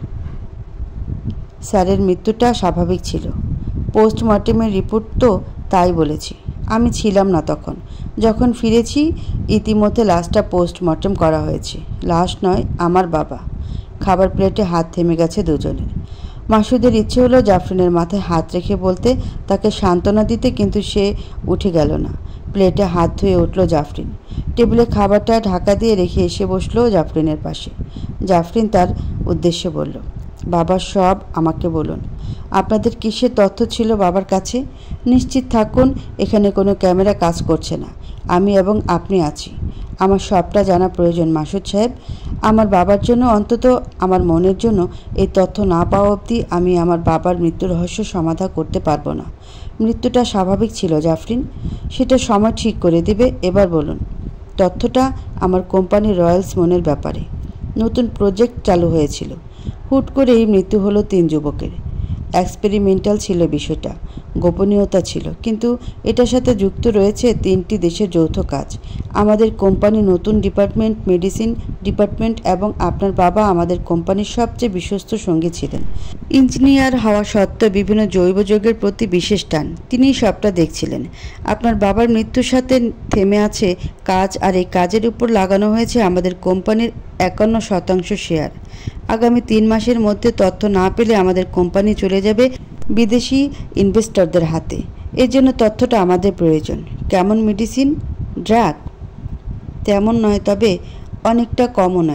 স্যারের মৃত্যুটা স্বাভাবিক ছিল। পোস্টমর্টেমের রিপোর্ট তো তাই বলেছি। আমি ছিলাম না তখন। যখন ফিরেছি ইতিমধ্যে লাশটা পোস্টমর্টেম করা হয়েছে। লাশ নয়, আমার বাবা। খাবার প্লেটে হাত থেমে গেছে দুজনের। মাসুদের ইচ্ছে হলো জাফরিনের মাথায় হাত রেখে বলতে, তাকে সান্ত্বনা দিতে, কিন্তু সে উঠে গেল না। প্লেটে হাত ধুয়ে উঠল জাফরিন। টেবিলে খাবারটা ঢাকা দিয়ে রেখে এসে বসলো জাফরিনের পাশে। জাফরিন তার উদ্দেশ্যে বলল, বাবার সব আমাকে বলুন। আপনাদের কিসের তথ্য ছিল বাবার কাছে? নিশ্চিত থাকুন এখানে কোনো ক্যামেরা কাজ করছে না। আমি এবং আপনি আছি। আমার সবটা জানা প্রয়োজন মাসুদ সাহেব। আমার বাবার জন্য, অন্তত আমার মনের জন্য এই তথ্য না পাওয়া অবধি আমি আমার বাবার মৃত্যুর রহস্য সমাধান করতে পারবো না। মৃত্যুটা স্বাভাবিক ছিল জাফরিন, সেটা সময় ঠিক করে দিবে। এবার বলুন। তথ্যটা আমার কোম্পানি রয়্যালস মনের ব্যাপারে। নতুন প্রজেক্ট চালু হয়েছিল। হুট করেই মৃত্যু হলো 3 যুবকের। এক্সপেরিমেন্টাল ছিল বিষয়টা, গোপনীয়তা ছিল, কিন্তু এটার সাথে যুক্ত রয়েছে 3টি দেশের যৌথ কাজ। আমাদের কোম্পানি নতুন ডিপার্টমেন্ট, মেডিসিন ডিপার্টমেন্ট, এবং আপনার বাবা আমাদের কোম্পানির সবচেয়ে বিশ্বস্ত সঙ্গী ছিলেন। ইঞ্জিনিয়ার হওয়া সত্ত্বেও বিভিন্ন জৈব যৌগের প্রতি বিশেষ টান। তিনিই সবটা দেখছিলেন। আপনার বাবার মৃত্যুর সাথে থেমে আছে কাজ, আর এই কাজের উপর লাগানো হয়েছে আমাদের কোম্পানির 51% শেয়ার। আগামী 3 মাসের মধ্যে তথ্য না পেলে আমাদের কোম্পানি চলে যাবে বিদেশি ইনভেস্টরদের হাতে। এর জন্য তথ্যটা আমাদের প্রয়োজন। কেমন মেডিসিন? ড্রাগ? তেমন নয়, তবে অনেকটা কমও নয়।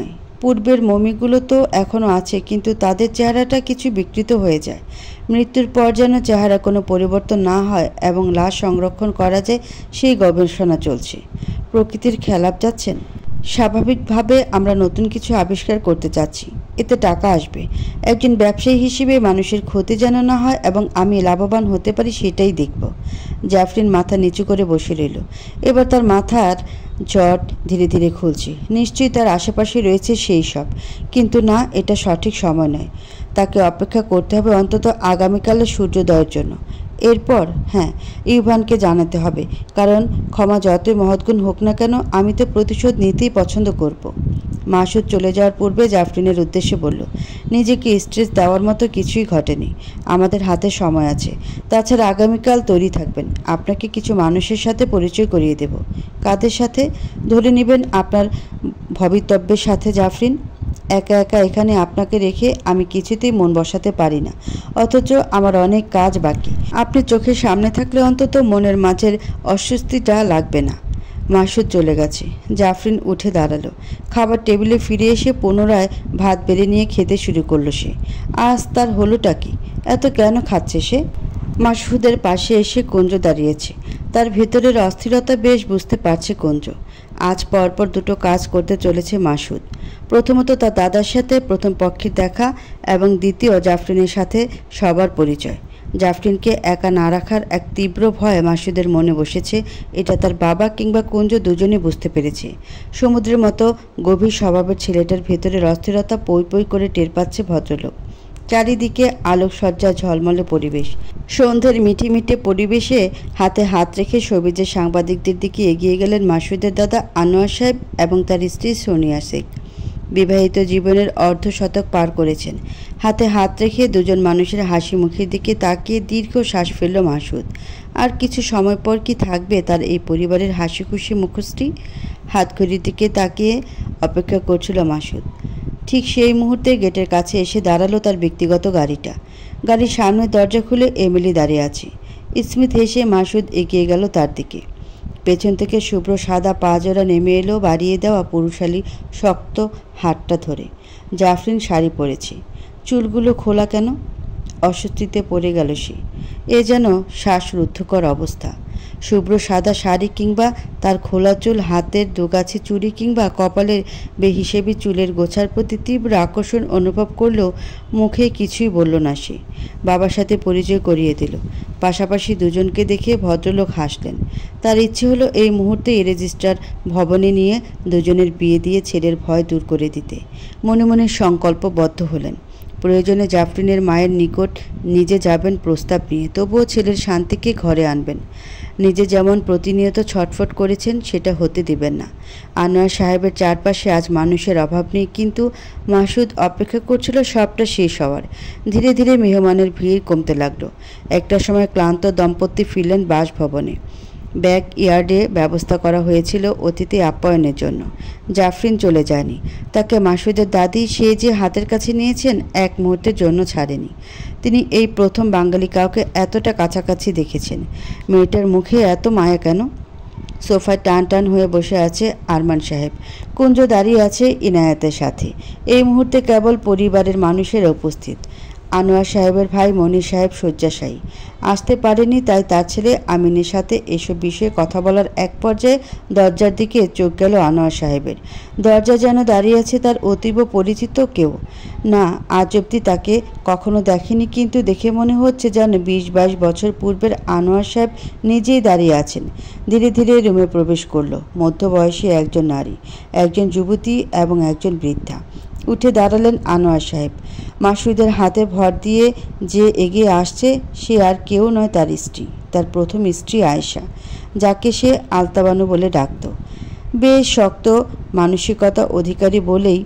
পূর্বের মমিগুলো তো এখনও আছে, কিন্তু তাদের চেহারাটা কিছু বিকৃত হয়ে যায়। মৃত্যুর পর যেন চেহারা কোনো পরিবর্তন না হয় এবং লাশ সংরক্ষণ করা যায় সেই গবেষণা চলছে। প্রকৃতির খেলাপ যাচ্ছেন। স্বাভাবিকভাবে আমরা নতুন কিছু আবিষ্কার করতে চাচ্ছি, এতে টাকা আসবে। একজন ব্যবসায়ী হিসেবে মানুষের ক্ষতি যেন না হয় এবং আমি লাভবান হতে পারি সেটাই দেখব। জ্যাফরিন মাথা নিচু করে বসে রইল। এবার তার মাথার জট ধীরে ধীরে খুলছে। নিশ্চয়ই তার আশেপাশে রয়েছে সেই সব, কিন্তু না, এটা সঠিক সময় নয়। তাকে অপেক্ষা করতে হবে অন্তত আগামীকালের সূর্যোদয়ের জন্য। এরপর হ্যাঁ, ইভানকে জানাতে হবে, কারণ ক্ষমা যতই মহৎগুণ হোক না কেন, আমি তো প্রতিশোধ নিতেই পছন্দ করব। মাসুদ চলে যাওয়ার পূর্বে জাফরিনের উদ্দেশ্যে বলল, নিজেকে স্ট্রেস দেওয়ার মতো কিছুই ঘটেনি। আমাদের হাতে সময় আছে। তাছাড়া আগামীকাল তৈরি থাকবেন। আপনাকে কিছু মানুষের সাথে পরিচয় করিয়ে দেব। কাদের সাথে? ধরে নেবেন আপনার ভবিতব্যের সাথে জাফরিন। একা একা এখানে আপনাকে রেখে আমি কিছুতেই মন বসাতে পারি না, অথচ আমার অনেক কাজ বাকি। আপনি চোখের সামনে থাকলে অন্তত মনের মাঝের অস্বস্তিটা লাগবে না। মাসুদ চলে গেছে। জাফরিন উঠে দাঁড়ালো। খাবার টেবিলে ফিরে এসে পুনরায় ভাত বেড়ে নিয়ে খেতে শুরু করলো সে। আজ তার হলোটা কি? এত কেন খাচ্ছে সে? মাসুদের পাশে এসে কুঞ্জ দাঁড়িয়েছে। তার ভেতরের অস্থিরতা বেশ বুঝতে পারছে কুঞ্জ। আজ পরপর দুটো কাজ করতে চলেছে মাসুদ। প্রথমত তার দাদার সাথে প্রথম পক্ষের দেখা এবং দ্বিতীয় জাফরিনের সাথে সবার পরিচয়। জাফরিনকে একা না রাখার এক তীব্র ভয় মাসুদের মনে বসেছে, এটা তার বাবা কিংবা কুঞ্জ দুজনে বুঝতে পেরেছে। সমুদ্রের মতো গভীর স্বভাবের ছেলেটার ভেতরের অস্থিরতা পই পই করে টের পাচ্ছে ভদ্রলোক। চারিদিকে আলোকসজ্জা, ঝলমলে পরিবেশ। সন্ধ্যের মিঠে মিঠে পরিবেশে হাতে হাত রেখে সবিজের সাংবাদিকদের দিকে এগিয়ে গেলেন মাসুদের দাদা আনোয়ার সাহেব এবং তার স্ত্রী সোনিয়া শেখ। বিবাহিত জীবনের অর্ধশতক পার করেছেন। হাতে হাত রেখে দুজন মানুষের হাসি মুখের দিকে তাকিয়ে দীর্ঘ শ্বাস ফেলল মাসুদ। আর কিছু সময় পর কি থাকবে তার এই পরিবারের হাসি খুশি মুখশ্রী? হাতঘড়ির দিকে তাকিয়ে অপেক্ষা করছিল মাসুদ। ঠিক সেই মুহূর্তে গেটের কাছে এসে দাঁড়ালো তার ব্যক্তিগত গাড়িটা। গাড়ির সামনের দরজা খুলে এমিলি দাঁড়িয়ে আছে। স্মিথ হেসে মাসুদ এগিয়ে গেল তার দিকে। পেছন থেকে শুভ্র সাদা পা জোড়া নেমে এলো বাড়িয়ে দেওয়া পুরুষালী শক্ত হাতটা ধরে। জাফরিন শাড়ি পরেছে, চুলগুলো খোলা কেন? অস্বস্তিতে পড়ে গেল সে। এ যেন শ্বাসরুদ্ধকর অবস্থা। শুভ্র সাদা শাড়ি কিংবা তার খোলা চুল, হাতের দুগাছি চুড়ি কিংবা কপালের বেহিসেবি চুলের গোছার প্রতি তীব্র আকর্ষণ অনুভব করলেও মুখে কিছুই বলল না সে। বাবার সাথে পরিচয় করিয়ে দিল। পাশাপাশি দুজনকে দেখে ভদ্রলোক হাসলেন। তার ইচ্ছে হলো এই মুহূর্তে রেজিস্ট্রার ভবনে নিয়ে দুজনের বিয়ে দিয়ে ছেলের ভয় দূর করে দিতে। মনে মনে সংকল্পবদ্ধ হলেন। প্রয়োজনে জাফরিনের মায়ের নিকট নিজে যাবেন প্রস্তাব নিয়ে, তবুও ছেলের শান্তিকে ঘরে আনবেন। নিজে যেমন প্রতিনিয়ত ছটফট করেছেন সেটা হতে দিবেন না। আনোয়ার সাহেবের চারপাশে আজ মানুষের অভাব নেই, কিন্তু মাসুদ অপেক্ষা করছিল সবটা শেষ হওয়ার। ধীরে ধীরে মেহমানের ভিড় কমতে লাগলো। একটা সময় ক্লান্ত দম্পতি ফিরলেন বাসভবনে। ব্যাক ইয়ার্ডে ব্যবস্থা করা হয়েছিল অতিথি আপ্যায়নের জন্য। জাফরিন চলে যায়নি। তাকে মাসুদের দাদি সে যে হাতের কাছে নিয়েছেন এক মুহূর্তের জন্য ছাড়েনি। তিনি এই প্রথম বাঙালি কাউকে এতটা কাছাকাছি দেখেছেন। মেয়েটার মুখে এত মায়া কেন? সোফায় টান টান হয়ে বসে আছে আরমান সাহেব। কুঞ্জ দাঁড়িয়ে আছে ইনায়েতের সাথে। এই মুহূর্তে কেবল পরিবারের মানুষের উপস্থিত। আনোয়ার সাহেবের ভাই মনির সাহেব শয্যাশায়ী। আসতে পারেনি, তাই তার ছেলে আমিনের সাথে এসব বিষয়ে কথা বলার এক পর্যায়ে দরজার দিকে চোখ গেল আনোয়ার সাহেবের। দরজা যেন দাঁড়িয়ে আছে তার অতীব পরিচিত কেউ। না, আজ অবধি তাকে কখনো দেখেনি, কিন্তু দেখে মনে হচ্ছে যেন 20-22 বছর পূর্বের আনোয়ার সাহেব নিজেই দাঁড়িয়ে আছেন। ধীরে ধীরে রুমে প্রবেশ করলো মধ্যবয়সী একজন নারী, একজন যুবতী এবং একজন বৃদ্ধা। উঠে দাঁড়ালেন আনোয়ার সাহেব। মাসুদের হাতে ভর দিয়ে যে এগিয়ে আসছে সে আর কেউ নয়, তার স্ত্রী, তার প্রথম স্ত্রী আয়েশা, যাকে সে আলতাবানু বলে ডাকত। বেশ শক্ত মানসিকতা অধিকারী বলেই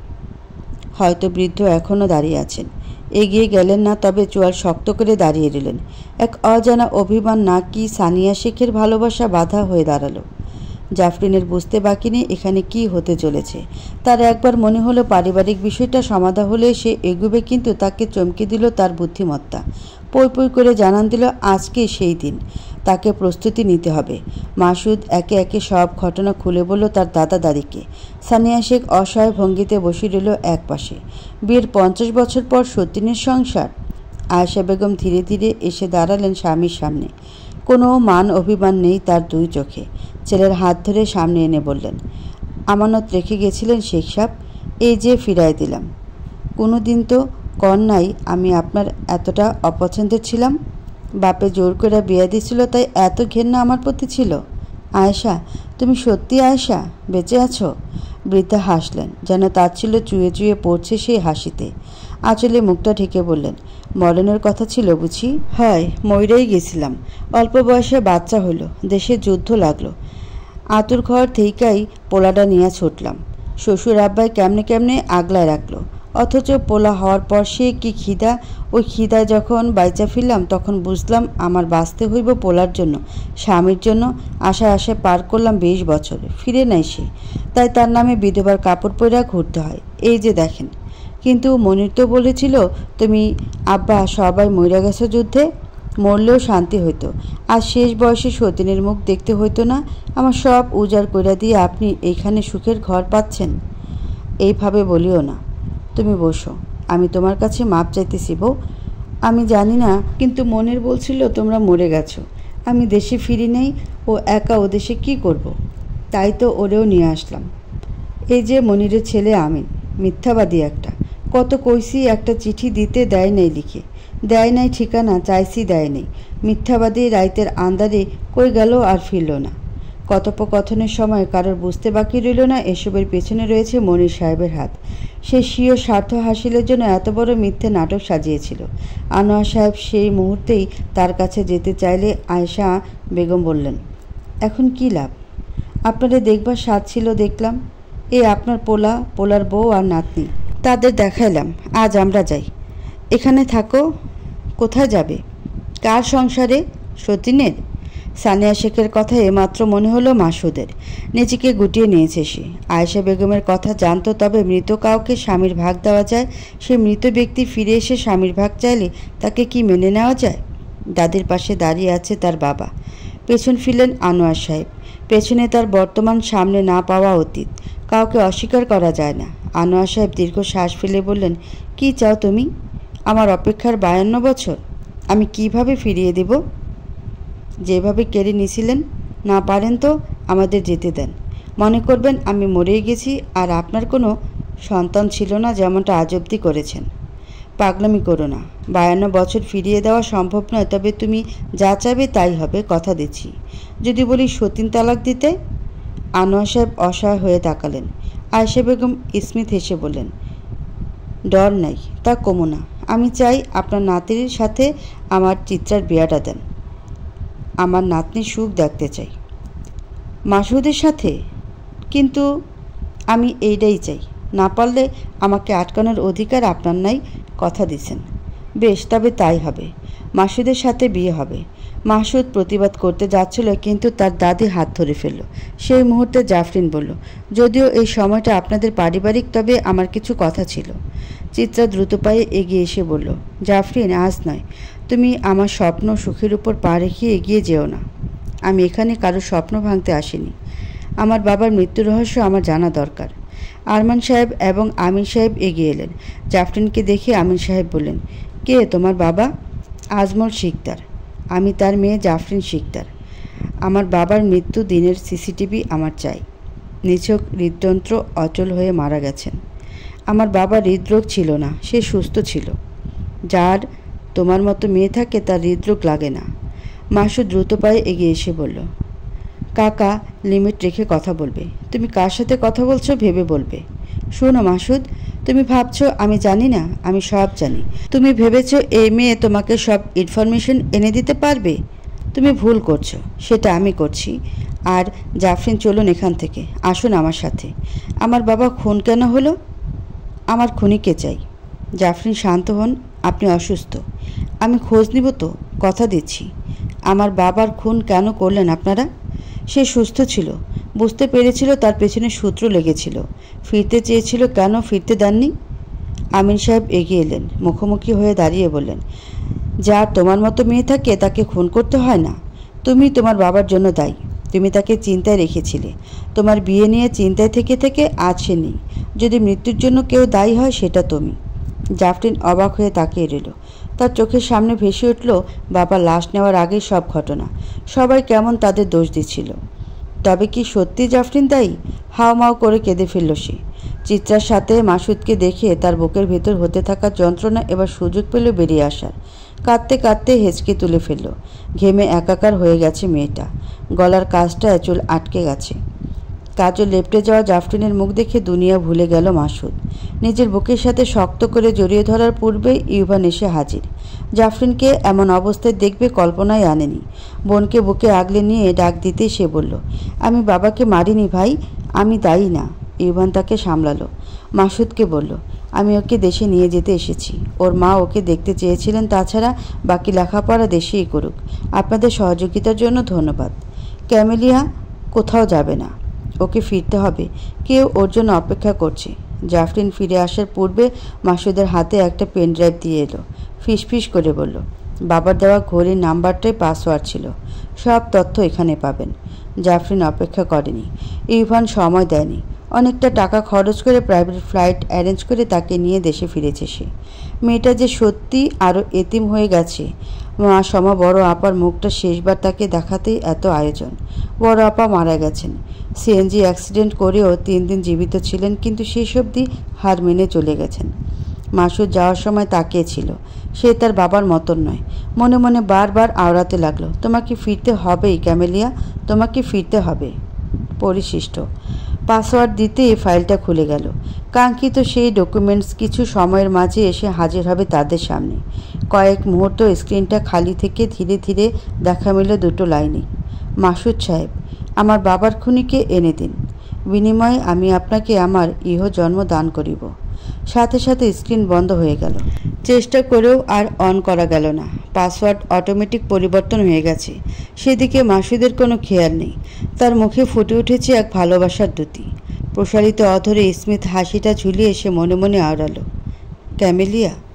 হয়তো বৃদ্ধ এখনও দাঁড়িয়ে আছেন। এগিয়ে গেলেন না, তবে চোয়াল শক্ত করে দাঁড়িয়ে রইলেন। এক অজানা অভিমান নাকি সানিয়া শেখের ভালোবাসা বাধা হয়ে দাঁড়ালো। জাফরিনের বুঝতে বাকি নেই এখানে কি হতে চলেছে। তার একবার মনে হলো পারিবারিক বিষয়টা সমাধা হলে সে এগুবে, কিন্তু তাকে চমকে দিল তার বুদ্ধিমত্তা। পই পই করে জানান দিল আজকে সেই দিন। তাকে প্রস্তুতি নিতে হবে। মাসুদ একে একে সব ঘটনা খুলে বলল তার দাদা দাদিকে। সানিয়া শেখ অসহায় ভঙ্গিতে বসে রইল এক পাশে। বিয়ের 50 বছর পর সত্যিনের সংসার। আয়েশা বেগম ধীরে ধীরে এসে দাঁড়ালেন স্বামীর সামনে। কোনো মান অভিমান নেই তার দুই চোখে। ছেলের হাত ধরে সামনে এনে বললেন, আমানত রেখে গেছিলেন শেখ সাহেব, এই যে ফিরাই দিলাম। কোনো দিন তো কর নাই আমি আপনার এতটা অপছন্দের ছিলাম। বাপে জোর করে বিয়ে দিছিল তাই এত ঘেন্না আমার প্রতি ছিল। আয়েশা, তুমি সত্যি আয়েশা, বেঁচে আছো? বৃদ্ধা হাসলেন, যেন তার ছিল চুয়ে চুয়ে পড়ছে সেই হাসিতে। আঁচলে মুখটা ঢেকে বললেন, মরণের কথা ছিল বুঝি? হয়, মইরেই গেছিলাম। অল্প বয়সে বাচ্চা হলো, দেশে যুদ্ধ লাগলো। আতুর ঘর থেইকাই পোলাটা নিয়ে ছুটলাম। শ্বশুর আব্বাই কেমনে কেমনে আগলায় রাখলো। অথচ পোলা হওয়ার পর সে কি খিদা, ওই খিদায় যখন বাইচা ফিরলাম তখন বুঝলাম আমার বাঁচতে হইব পোলার জন্য, স্বামীর জন্য। আশায় আশায় পার করলাম 20 বছর, ফিরে নাই সে। তাই তার নামে বিধবার কাপড় পরে ঘুরতে হয়। এই যে দেখেন। কিন্তু মনির তো বলেছিল তুমি আব্বা সবাই মইরা গেছো যুদ্ধে, মরলেও শান্তি হইতো। আর শেষ বয়সে সতীনের মুখ দেখতে হইতো না। আমার সব উজাড় কইরা দিয়ে আপনি এইখানে সুখের ঘর পাচ্ছেন। এইভাবে বলিও না। তুমি বসো, আমি তোমার কাছে মাপ চাইতেছি বউ। আমি জানি না, কিন্তু মনির বলছিল তোমরা মরে গেছো। আমি দেশে ফিরি নেই, ও একা ও দেশে কী করব। তাই তো ওরেও নিয়ে আসলাম। এই যে মনিরের ছেলে আমিন, মিথ্যাবাদী একটা। কত কইছি একটা চিঠি দিতে, দেয় নাই লিখে, দেয় নাই ঠিকানা চাইছি, দেয় নেই। মিথ্যাবাদী রাইতের আন্দারে কই গেল আর ফিরল না। কথোপকথনের সময় কারোর বুঝতে বাকি রইল না এসবের পেছনে রয়েছে মনির সাহেবের হাত। সে স্বীয় স্বার্থ হাসিলের জন্য এত বড় মিথ্যে নাটক সাজিয়েছিল। আনোয়ার সাহেব সেই মুহূর্তেই তার কাছে যেতে চাইলে আয়েশা বেগম বললেন, এখন কি লাভ? আপনাদের দেখবার স্বাদ ছিল দেখলাম। এ আপনার পোলা, পোলার বউ আর নাতনি, তাদের দেখাইলাম। আজ আমরা যাই। এখানে থাকো? কোথায় যাবে? কার সংসারে? সতীনের? সানিয়া শেখের কথা এমাত্র মনে হলো মাসুদের। নিজেকে গুটিয়ে নিয়েছে সে। আয়েশা বেগমের কথা জানতো, তবে মৃত কাউকে স্বামীর ভাগ দেওয়া যায়? সে মৃত ব্যক্তি ফিরে এসে স্বামীর ভাগ চাইলে তাকে কি মেনে নেওয়া যায়? দাদির পাশে দাঁড়িয়ে আছে তার বাবা। পেছন ফিরলেন আনোয়ার সাহেব। পেছনে তার বর্তমান, সামনে না পাওয়া অতীত। কাউকে অস্বীকার করা যায় না। আনোয়ার সাহেব দীর্ঘ শ্বাস ফেলে বললেন, কি চাও তুমি? আমার অপেক্ষার 52 বছর আমি কিভাবে ফিরিয়ে দেব? যেভাবে কেড়ে নিয়েছিলেন। না পারেন তো আমাদের যেতে দেন। মনে করবেন আমি মরেই গেছি আর আপনার কোনো সন্তান ছিল না, যেমনটা আজ অবধি করেছেন। পাগলামি করো না। 52 বছর ফিরিয়ে দেওয়া সম্ভব নয়, তবে তুমি যা চাইবে তাই হবে, কথা দিচ্ছি। যদি বলি সতীন তালাক দিতে? আনোয়ার সাহেব অসহায় হয়ে তাকালেন। আয়েশা বেগম স্মিত হেসে বললেন, ডর নাই, তা কমো না। আমি চাই আপনার নাতির সাথে আমার চিত্রার বিয়াটা দেন। আমার নাতনির সুখ দেখতে চাই। মাসুদের সাথে? কিন্তু আমি এইটাই চাই। না পারলে আমাকে আটকানোর অধিকার আপনার নাই, কথা দিছেন। বেশ, তবে তাই হবে। মাসুদের সাথে বিয়ে হবে। মাসুদ প্রতিবাদ করতে যাচ্ছিল, কিন্তু তার দাদি হাত ধরে ফেলল। সেই মুহূর্তে জাফরিন বলল, যদিও এই সময়টা আপনাদের পারিবারিক, তবে আমার কিছু কথা ছিল। চিত্রা দ্রুত পায়ে এগিয়ে এসে বলল, জাফরিন, আজ নয়। তুমি আমার স্বপ্ন সুখের উপর পা রেখে এগিয়ে যেও না। আমি এখানে কারো স্বপ্ন ভাঙতে আসিনি। আমার বাবার মৃত্যু রহস্য আমার জানা দরকার। আরমান সাহেব এবং আমিন সাহেব এগিয়ে এলেন। জাফরিনকে দেখে আমিন সাহেব বললেন, কে তোমার বাবা? আজমল শিকদার। আমি তার মেয়ে জাফরিন শিকদার। আমার বাবার মৃত্যু দিনের সিসিটিভি আমার চাই। নিছক হৃদযন্ত্র অচল হয়ে মারা গেছেন। আমার বাবার হৃদরোগ ছিল না, সে সুস্থ ছিল। যার তোমার মতো মেয়ে থাকে তার হৃদরোগ লাগে না। মাসুদ দ্রুত পায়ে এগিয়ে এসে বলল, কাকা, লিমিট রেখে কথা বলবে। তুমি কার সাথে কথা বলছো ভেবে বলবে। শোনো মাসুদ, তুমি ভাবছো আমি জানি না। আমি সব জানি। তুমি ভেবেছো এই মেয়ে তোমাকে সব ইনফরমেশন এনে দিতে পারবে। তুমি ভুল করছো, সেটা আমি করছি। আর জাফরিন, চলুন এখান থেকে, আসুন আমার সাথে। আমার বাবা খুন কেন হলো? আমার খুনিকে চাই। জাফরিন, শান্ত হন। আপনি অসুস্থ। আমি খোঁজ নিব তো, কথা দিচ্ছি। আমার বাবার খুন কেন করলেন আপনারা? সে সুস্থ ছিল, বুঝতে পেরেছিল তার পেছনে সূত্র লেগেছিল, ফিরতে চেয়েছিল, কেন ফিরতে দেননি? আমিন সাহেব এগিয়ে এলেন, মুখোমুখি হয়ে দাঁড়িয়ে বললেন, যার তোমার মতো মেয়ে থাকে তাকে খুন করতে হয় না। তুমি তোমার বাবার জন্য দায়ী। তুমি তাকে চিন্তায় রেখেছিলে। তোমার বিয়ে নিয়ে চিন্তায় থেকে থেকে আজ সে নেই। যদি মৃত্যুর জন্য কেউ দায়ী হয় সেটা তুমি। জাফরিন অবাক হয়ে তাকিয়ে রইল। তার চোখের সামনে ভেসে উঠল বাবা লাশ নেওয়ার আগেই সব ঘটনা। সবাই কেমন তাদের দোষ দিচ্ছিল। তবে কি সত্যি জাফরিন দায়ী? হাওমাও করে কেঁদে ফেলল সে। চিত্রার সাথে মাসুদকে দেখে তার বুকের ভেতর হতে থাকা যন্ত্রণা এবার সুযোগ পেল বেরিয়ে আসার। কাঁদতে কাঁদতে হেঁচকে তুলে ফেলল। ঘেমে একাকার হয়ে গেছে মেয়েটা। গলার কাজটায় চুল আটকে গেছে। কাজল লেপটে যাওয়া জাফরিনের মুখ দেখে দুনিয়া ভুলে গেল মাসুদ। নিজের বুকের সাথে শক্ত করে জড়িয়ে ধরার পূর্বেই ইউভান এসে হাজির। জাফরিনকে এমন অবস্থায় দেখবে কল্পনায় আনেনি। বোনকে বুকে আগলে নিয়ে ডাক দিতেই সে বলল, আমি বাবাকে মারিনি ভাই, আমি দায়ী না। ইউভান তাকে সামলালো। মাসুদকে বলল, আমি ওকে দেশে নিয়ে যেতে এসেছি। ওর মা ওকে দেখতে চেয়েছিলেন, তাছাড়া বাকি লেখাপড়া দেশেই করুক। আপনাদের সহযোগিতার জন্য ধন্যবাদ। ক্যামেলিয়া কোথাও যাবে না, ওকে ফিরতে হবে। কেউ ওর জন্য অপেক্ষা করছে। জাফরিন ফিরে আসার পূর্বে মাসুদের হাতে একটা পেন ড্রাইভ দিয়ে এলো। ফিসফিস করে বলল, বাবার দেওয়া ঘড়ির নাম্বারটাই পাসওয়ার্ড ছিল। সব তথ্য এখানে পাবেন। জাফরিন অপেক্ষা করেনি। ইউভান সময় দেয়নি। অনেকটা টাকা খরচ করে প্রাইভেট ফ্লাইট অ্যারেঞ্জ করে তাকে নিয়ে দেশে ফিরেছে সে। মেয়েটা যে সত্যি আরও এতিম হয়ে গেছে। মা সমা বড় আপার মুখটা শেষবার তাকে দেখাতেই এত আয়োজন। বড় আপা মারা গেছেন। সিএনজি অ্যাক্সিডেন্ট করেও 3 দিন জীবিত ছিলেন, কিন্তু শেষ অবধি হার মেনে চলে গেছেন। মাসুদ যাওয়ার সময় তাকিয়েছিল। সে তার বাবার মতন নয়। মনে মনে বারবার আওড়াতে লাগলো, তোমাকে ফিরতে হবেই ক্যামেলিয়া, তোমাকে ফিরতে হবে। পরিশিষ্ট। পাসওয়ার্ড দিতে ফাইলটা খুলে গেল। কাঙ্ক্ষিত সেই ডকুমেন্টস কিছু সময়ের মাঝে এসে হাজির হবে তাদের সামনে। কয়েক মুহূর্ত স্ক্রিনটা খালি থেকে ধীরে ধীরে দেখা মিলল দুটো লাইনে, মাসুদ সাহেব, আমার বাবার খুনিকে এনে দিন। বিনিময়ে আমি আপনাকে আমার ইহজন্ম দান করিব। সাথে সাথে স্ক্রিন বন্ধ হয়ে গেল। চেষ্টা করেও আর অন করা গেল না। পাসওয়ার্ড অটোমেটিক পরিবর্তন হয়ে গেছে। সেদিকে মাসুদের কোনো খেয়াল নেই। তার মুখে ফুটে উঠেছে এক ভালোবাসার দ্যুতি। প্রসারিত অধরে স্মিত হাসিটা ঝুলিয়ে সে মনে মনে আওড়ালো, ক্যামেলিয়া।